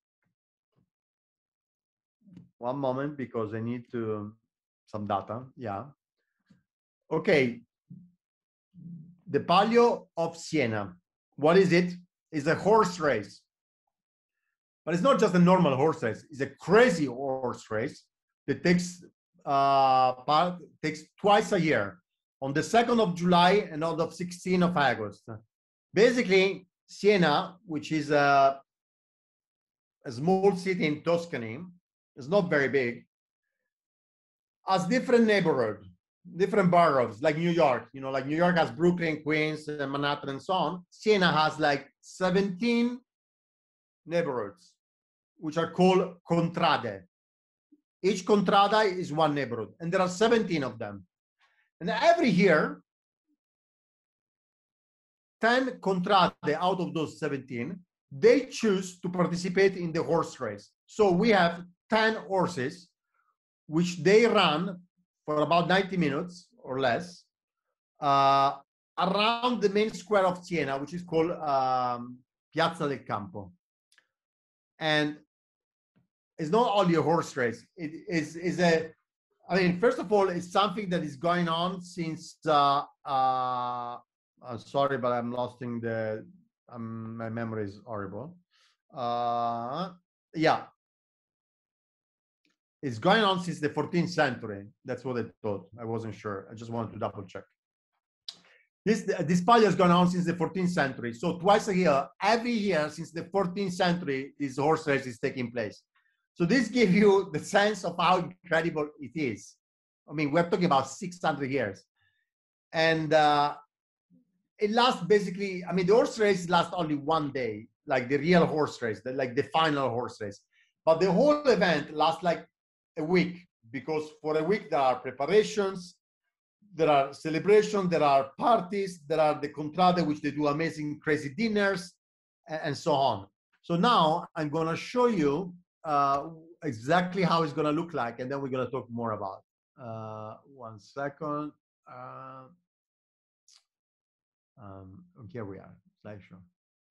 one moment because I need to some data. Yeah. Okay. The Palio of Siena. What is it? It's a horse race. But it's not just a normal horse race. It's a crazy horse race that takes uh, part, takes twice a year, on the second of July and on the sixteenth of August. Basically, Siena, which is a, a small city in Tuscany, is not very big. as different neighborhood, different boroughs, like New York. You know, like New York has Brooklyn, Queens, and Manhattan, and so on. Siena has like seventeen neighborhoods, which are called contrade. Each contrada is one neighborhood, and there are seventeen of them. And every year, ten contrade out of those seventeen, they choose to participate in the horse race. So we have ten horses, which they run for about ninety minutes or less uh, around the main square of Siena, which is called um, Piazza del Campo. And it's not only a horse race. It is, is a, I mean, first of all, it's something that is going on since, uh, uh, I'm sorry, but I'm losing the, um, my memory is horrible. Uh, yeah. It's going on since the fourteenth century. That's what I thought. I wasn't sure. I just wanted to double check. This, this palio has gone on since the fourteenth century. So twice a year, every year since the fourteenth century, this horse race is taking place. So this gives you the sense of how incredible it is. I mean, we're talking about six hundred years. And uh, it lasts basically, I mean, the horse race lasts only one day, like the real horse race, the, like the final horse race. But the whole event lasts like a week, because for a week there are preparations, there are celebrations, there are parties, there are the contrade, which they do amazing crazy dinners, and, and so on. So now I'm going to show you uh, exactly how it's going to look like, and then we're going to talk more about it. Uh, one second. Uh, um, here we are, slideshow.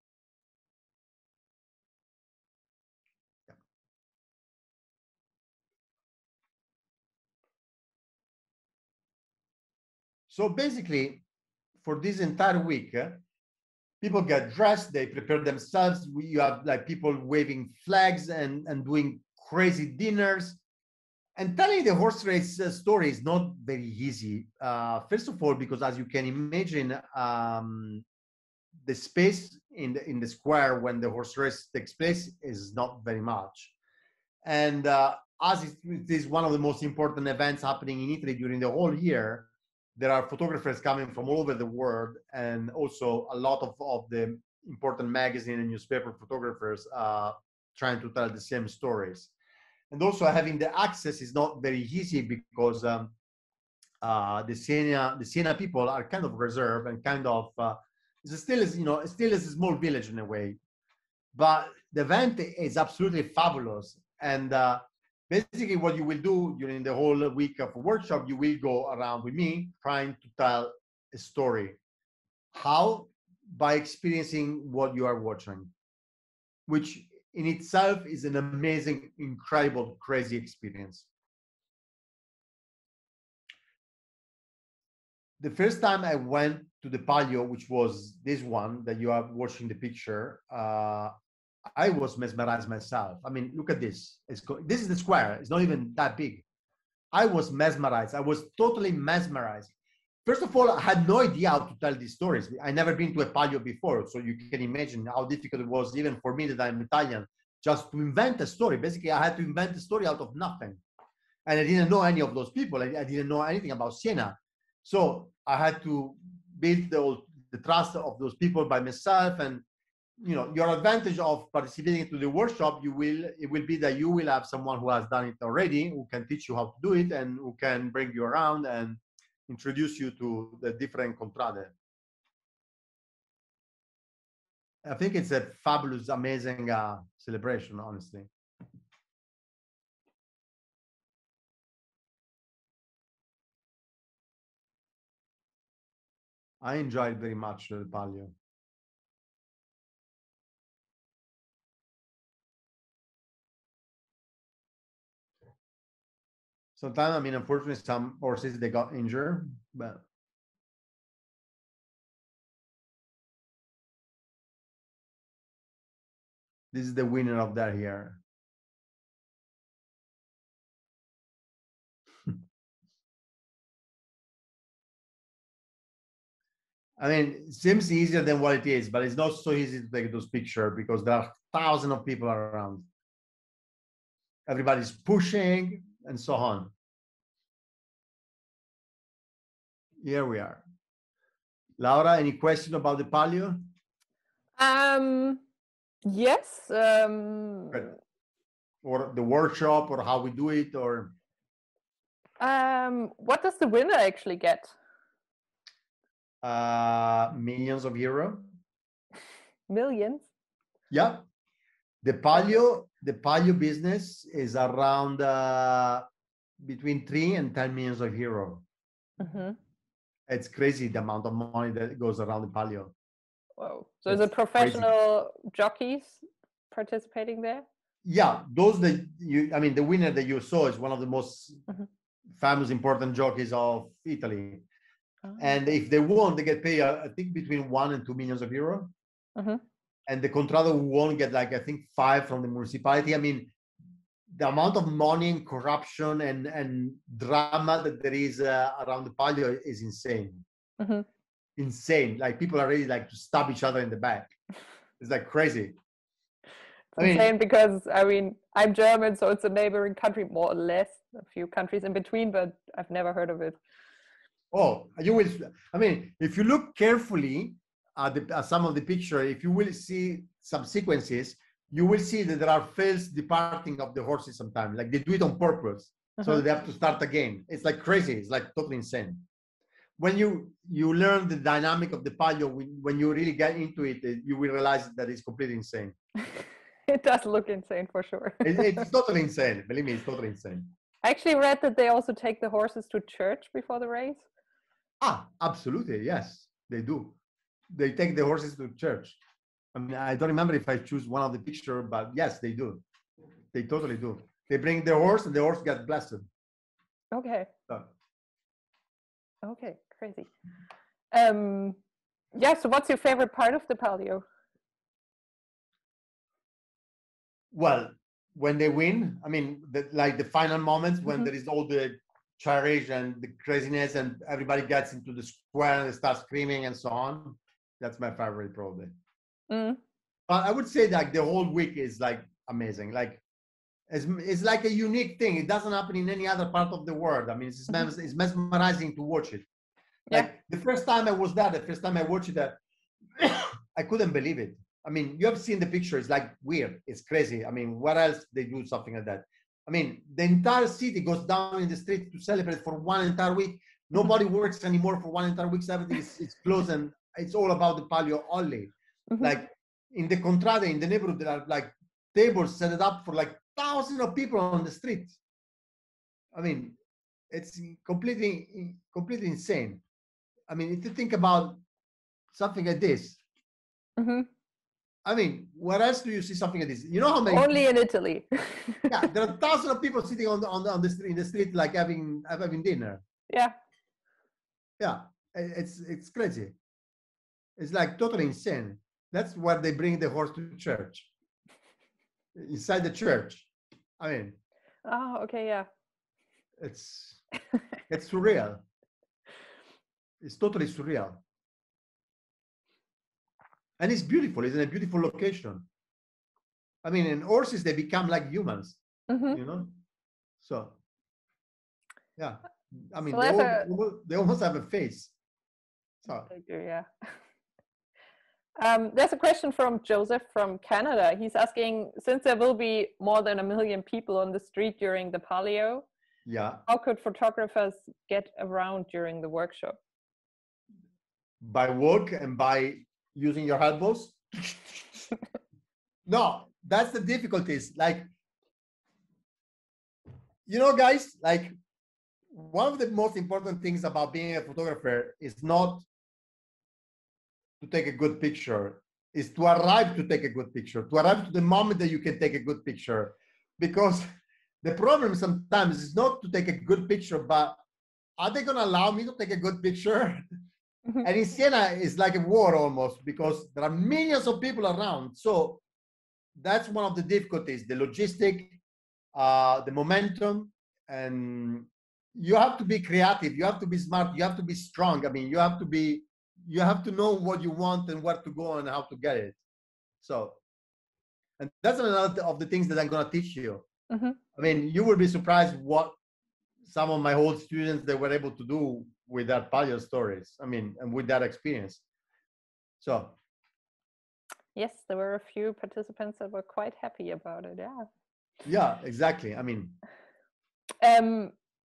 So basically, for this entire week, uh, people get dressed, they prepare themselves. We, you have like people waving flags and, and doing crazy dinners. And telling the horse race uh, story is not very easy. Uh, first of all, because as you can imagine, um, the space in the, in the square when the horse race takes place is not very much. And uh, as it is one of the most important events happening in Italy during the whole year, there are photographers coming from all over the world, and also a lot of, of the important magazine and newspaper photographers uh, trying to tell the same stories. And also having the access is not very easy, because um, uh, the Siena, the Siena people are kind of reserved and kind of, uh, it's still is, you know, it still is a small village in a way. But the event is absolutely fabulous. And uh, basically what you will do during the whole week of a workshop, you will go around with me trying to tell a story. How? By experiencing what you are watching, which in itself is an amazing, incredible, crazy experience. The first time I went to the palio, which was this one that you are watching the picture, uh, I was mesmerized myself. I mean, look at this. It's this is the square. It's not even that big. I was mesmerized. I was totally mesmerized. First of all, I had no idea how to tell these stories. I never been to a palio before, so you can imagine how difficult it was, even for me that I'm Italian, just to invent a story. Basically, I had to invent a story out of nothing. And I didn't know any of those people. I, I didn't know anything about Siena. So I had to build the, the trust of those people by myself. And you know, your advantage of participating to the workshop, you will it will be that you will have someone who has done it already, who can teach you how to do it, and who can bring you around and introduce you to the different contrade. I think it's a fabulous, amazing uh, celebration, honestly. I enjoyed very much the palio. Sometimes, I mean, unfortunately, some horses, they got injured, but this is the winner of that here. I mean, it seems easier than what it is, but it's not so easy to take those pictures because there are thousands of people around. Everybody's pushing and so on. Here we are. Laura, any question about the palio? Um, yes. Um, or the workshop, or how we do it, or um, what does the winner actually get? uh, millions of euro. Millions? Yeah. The palio, the palio business is around uh, between three and ten millions of euro. Mm-hmm. It's crazy the amount of money that goes around the palio. Whoa. So is it professional crazy. Jockeys participating there? Yeah, those that you, I mean, the winner that you saw is one of the most mm-hmm. famous, important jockeys of Italy. Oh. And if they won, they get paid, uh, I think, between one and two millions of euro. Mm-hmm. And the contractor who won get, like, I think, five from the municipality. I mean, the amount of money and corruption and, and drama that there is uh, around the palio is insane. Mm-hmm. Insane. Like, people are ready, like, to stab each other in the back. It's like crazy. It's I insane mean, because, I mean, I'm German, so it's a neighboring country, more or less, a few countries in between, but I've never heard of it. Oh, you will, I mean, if you look carefully at, the, at some of the picture, if you will see some sequences, you will see that there are fails departing of the horses sometimes. Like, they do it on purpose, uh-huh. so they have to start again. It's like crazy. It's like totally insane. When you, you learn the dynamic of the palio, when, when you really get into it, you will realize that it's completely insane. It does look insane for sure. it, it's totally insane. Believe me, it's totally insane. I actually read that they also take the horses to church before the race. Ah, absolutely. Yes, they do. They take the horses to church. I mean, I don't remember if I choose one of the picture, but yes, they do. They totally do. They bring the horse and the horse gets blessed. Okay. So. Okay, crazy. Um, yeah, so what's your favorite part of the palio? Well, when they win, I mean, the, like the final moments when mm-hmm. there is all the cherish and the craziness and everybody gets into the square and they start screaming and so on. That's my favorite, probably. Mm. But I would say that the whole week is like amazing. Like, it's, it's like a unique thing. It doesn't happen in any other part of the world. I mean, it's, mm-hmm. it's mesmerizing to watch it. Like, yeah. The first time I was there, the first time I watched it, I couldn't believe it. I mean, you have seen the picture. It's like weird. It's crazy. I mean, what else they do something like that? I mean, the entire city goes down in the street to celebrate for one entire week. Nobody works anymore for one entire week. Everything is it's closed, and it's all about the palio only. Mm-hmm. Like in the contrada, in the neighborhood, there are like tables set up for like thousands of people on the street. I mean, it's completely, completely insane. I mean, if you think about something like this, mm-hmm. I mean, where else do you see something like this? You know how many? Only in Italy. Yeah, there are thousands of people sitting on the on the, on the street in the street, like having having dinner. Yeah. Yeah, it's it's crazy. It's like totally insane. That's where they bring the horse to church. Inside the church. I mean. Oh, okay, yeah. It's it's surreal. It's totally surreal. And it's beautiful. It's in a beautiful location. I mean, in horses, they become like humans, mm-hmm. you know? So, yeah. I mean, so they, all, a... they almost have a face. So. They do, yeah. Um, there's a question from Joseph from Canada. He's asking, since there will be more than a million people on the street during the palio, yeah, how could photographers get around during the workshop? By walk and by using your elbows? No, that's the difficulties. Like, you know, guys, like one of the most important things about being a photographer is not to take a good picture, is to arrive to take a good picture, to arrive to the moment that you can take a good picture. Because the problem sometimes is not to take a good picture, but are they going to allow me to take a good picture? And in Siena, it's like a war almost, because there are millions of people around. So that's one of the difficulties, the logistic, uh, the momentum, and you have to be creative. You have to be smart. You have to be strong. I mean, you have to be, you have to know what you want and where to go and how to get it. So, and that's another of the things that I'm going to teach you. Mm-hmm. I mean, you will be surprised what some of my old students, they were able to do with that palio stories. I mean, and with that experience. So. Yes, there were a few participants that were quite happy about it. Yeah. Yeah, exactly. I mean, um,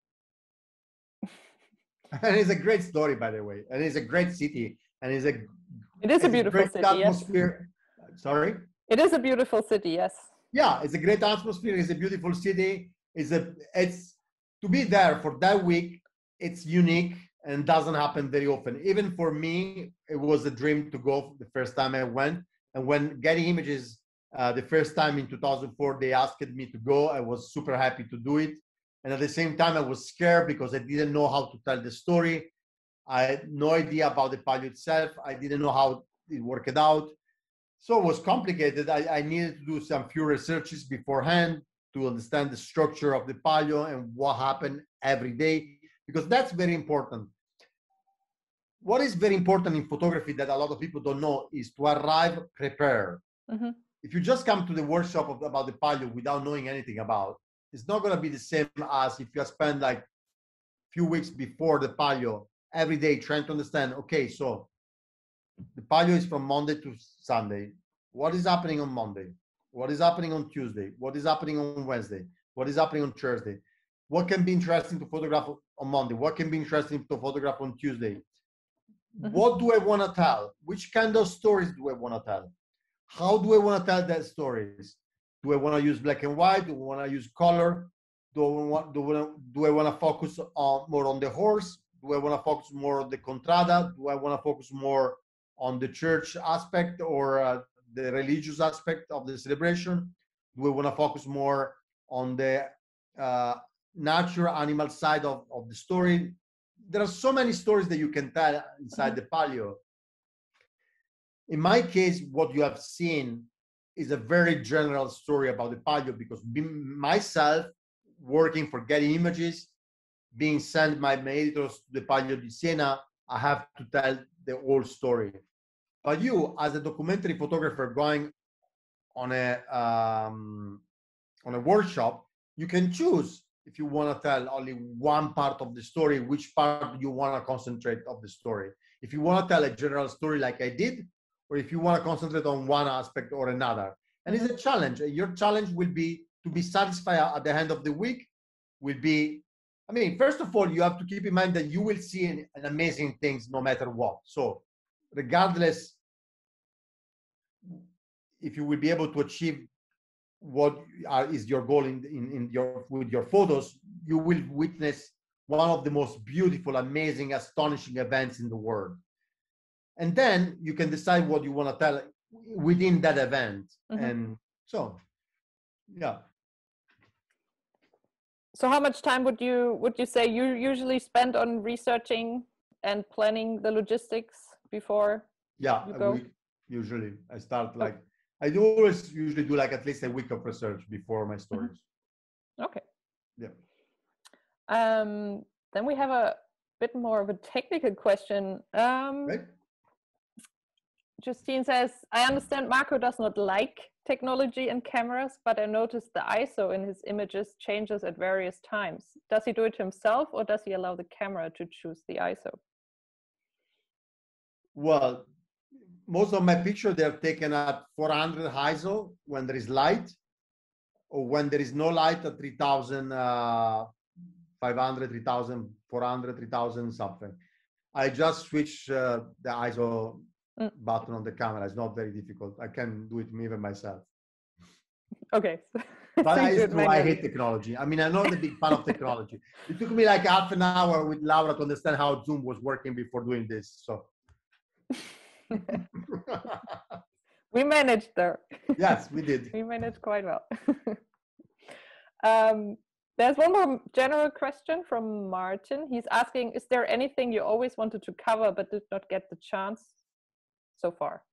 and it's a great story, by the way, and it's a great city, and it's a it is a beautiful great city. Atmosphere. Yes. Sorry. It is a beautiful city. Yes. Yeah, it's a great atmosphere. It's a beautiful city. It's a it's to be there for that week. It's unique and doesn't happen very often. Even for me, it was a dream to go the first time I went. And when Getty Images, uh, the first time in two thousand four, they asked me to go, I was super happy to do it. And at the same time, I was scared because I didn't know how to tell the story. I had no idea about the palio itself. I didn't know how it worked out. So it was complicated. I, I needed to do some few researches beforehand to understand the structure of the palio and what happened every day, because that's very important. What is very important in photography that a lot of people don't know is to arrive prepared. Mm-hmm. If you just come to the workshop of, about the palio without knowing anything about, it's not going to be the same as if you spend like a few weeks before the palio every day trying to understand, okay, so the palio is from Monday to Sunday. What is happening on Monday? What is happening on Tuesday? What is happening on Wednesday? What is happening on Thursday? What can be interesting to photograph on Monday? What can be interesting to photograph on Tuesday? Mm-hmm. What do I want to tell? Which kind of stories do I want to tell? How do I want to tell that stories? Do I want to use black and white? Do I want to use color? Do I want, do I, do I want to focus on, more on the horse? Do I want to focus more on the contrada? Do I want to focus more on the church aspect or uh, the religious aspect of the celebration? Do we want to focus more on the uh, natural animal side of, of the story? There are so many stories that you can tell inside the palio. In my case, what you have seen is a very general story about the palio, because myself working for Getty Images, being sent by my editors to the Palio di Siena, I have to tell the whole story. But you, as a documentary photographer going on a um, on a workshop, you can choose if you want to tell only one part of the story, which part you want to concentrate of the story. If you want to tell a general story like I did, or if you want to concentrate on one aspect or another. And it's a challenge. Your challenge will be to be satisfied at the end of the week. Will be, I mean, first of all, you have to keep in mind that you will see an, an amazing things no matter what. So regardless if you will be able to achieve what are, is your goal in, in, in your with your photos, you will witness one of the most beautiful, amazing, astonishing events in the world. And then you can decide what you want to tell within that event. Mm-hmm. And so, yeah. So how much time would you would you say you usually spend on researching and planning the logistics before yeah, you go? A week, usually. I start like, I do always usually do like at least a week of research before my stories. Mm-hmm. Okay. Yeah. Um, then we have a bit more of a technical question. Um, right. Justine says, I understand Marco does not like technology and cameras, but I noticed the I S O in his images changes at various times. Does he do it himself, or does he allow the camera to choose the I S O? Well, most of my pictures, they're taken at four hundred I S O when there is light, or when there is no light at three thousand five hundred, three thousand four hundred, three thousand something. I just switch uh, the I S O mm. button on the camera. It's not very difficult. I can do it even myself. Okay. But I used to, I hate technology. I mean, I'm not a big fan of technology. It took me like half an hour with Laura to understand how Zoom was working before doing this. So we managed there. Yes, we did. We managed quite well. um, there's one more general question from Martin. He's asking, is there anything you always wanted to cover but did not get the chance so far?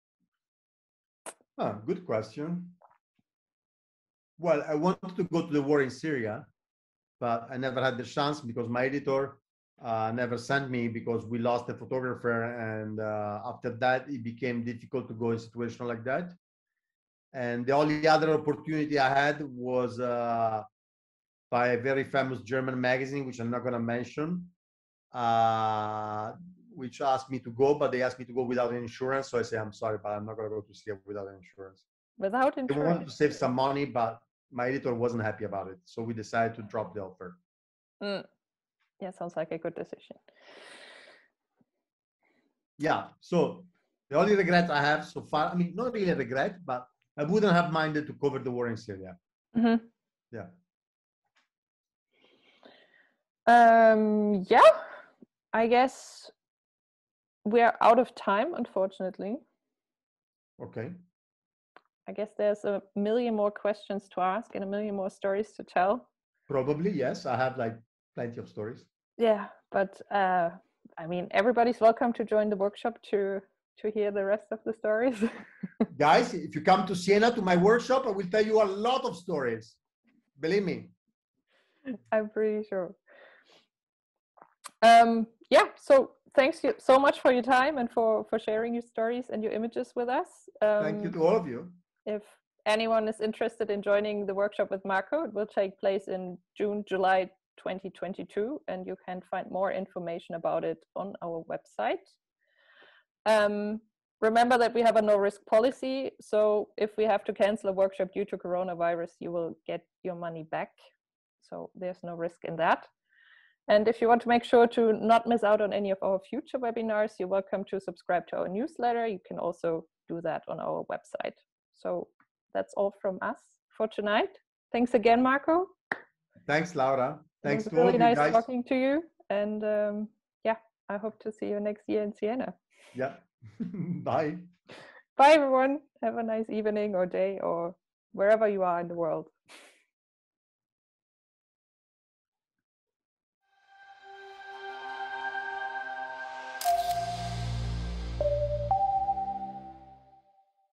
Oh, good question. Well, I wanted to go to the war in Syria, but I never had the chance because my editor uh, never sent me because we lost a photographer. And uh, after that, it became difficult to go in a situation like that. And the only other opportunity I had was uh, by a very famous German magazine, which I'm not going to mention. uh, which asked me to go, but they asked me to go without insurance. So I say, I'm sorry, but I'm not going to go to Syria without insurance. Without They wanted insurance? to save some money, but my editor wasn't happy about it. So we decided to drop the offer. Mm. Yeah, sounds like a good decision. Yeah, so the only regret I have so far, I mean, not really a regret, but I wouldn't have minded to cover the war in Syria. Mm-hmm. Yeah. Um, yeah, I guess we're out of time, unfortunately. Okay. I guess there's a million more questions to ask and a million more stories to tell. Probably, yes. I have like plenty of stories. Yeah, but uh, I mean, everybody's welcome to join the workshop to to hear the rest of the stories. Guys, if you come to Siena to my workshop, I will tell you a lot of stories. Believe me. I'm pretty sure. Um, yeah, so thanks you so much for your time and for, for sharing your stories and your images with us. Um, Thank you to all of you. If anyone is interested in joining the workshop with Marco, it will take place in June, July twenty twenty-two, and you can find more information about it on our website. Um, remember that we have a no-risk policy, so if we have to cancel a workshop due to coronavirus, you will get your money back. So there's no risk in that. And if you want to make sure to not miss out on any of our future webinars, you're welcome to subscribe to our newsletter. You can also do that on our website. So that's all from us for tonight. Thanks again, Marco. Thanks, Laura. Thanks it was to really all of you nice guys. talking to you. And um, yeah, I hope to see you next year in Siena. Yeah. Bye. Bye, everyone. Have a nice evening or day or wherever you are in the world.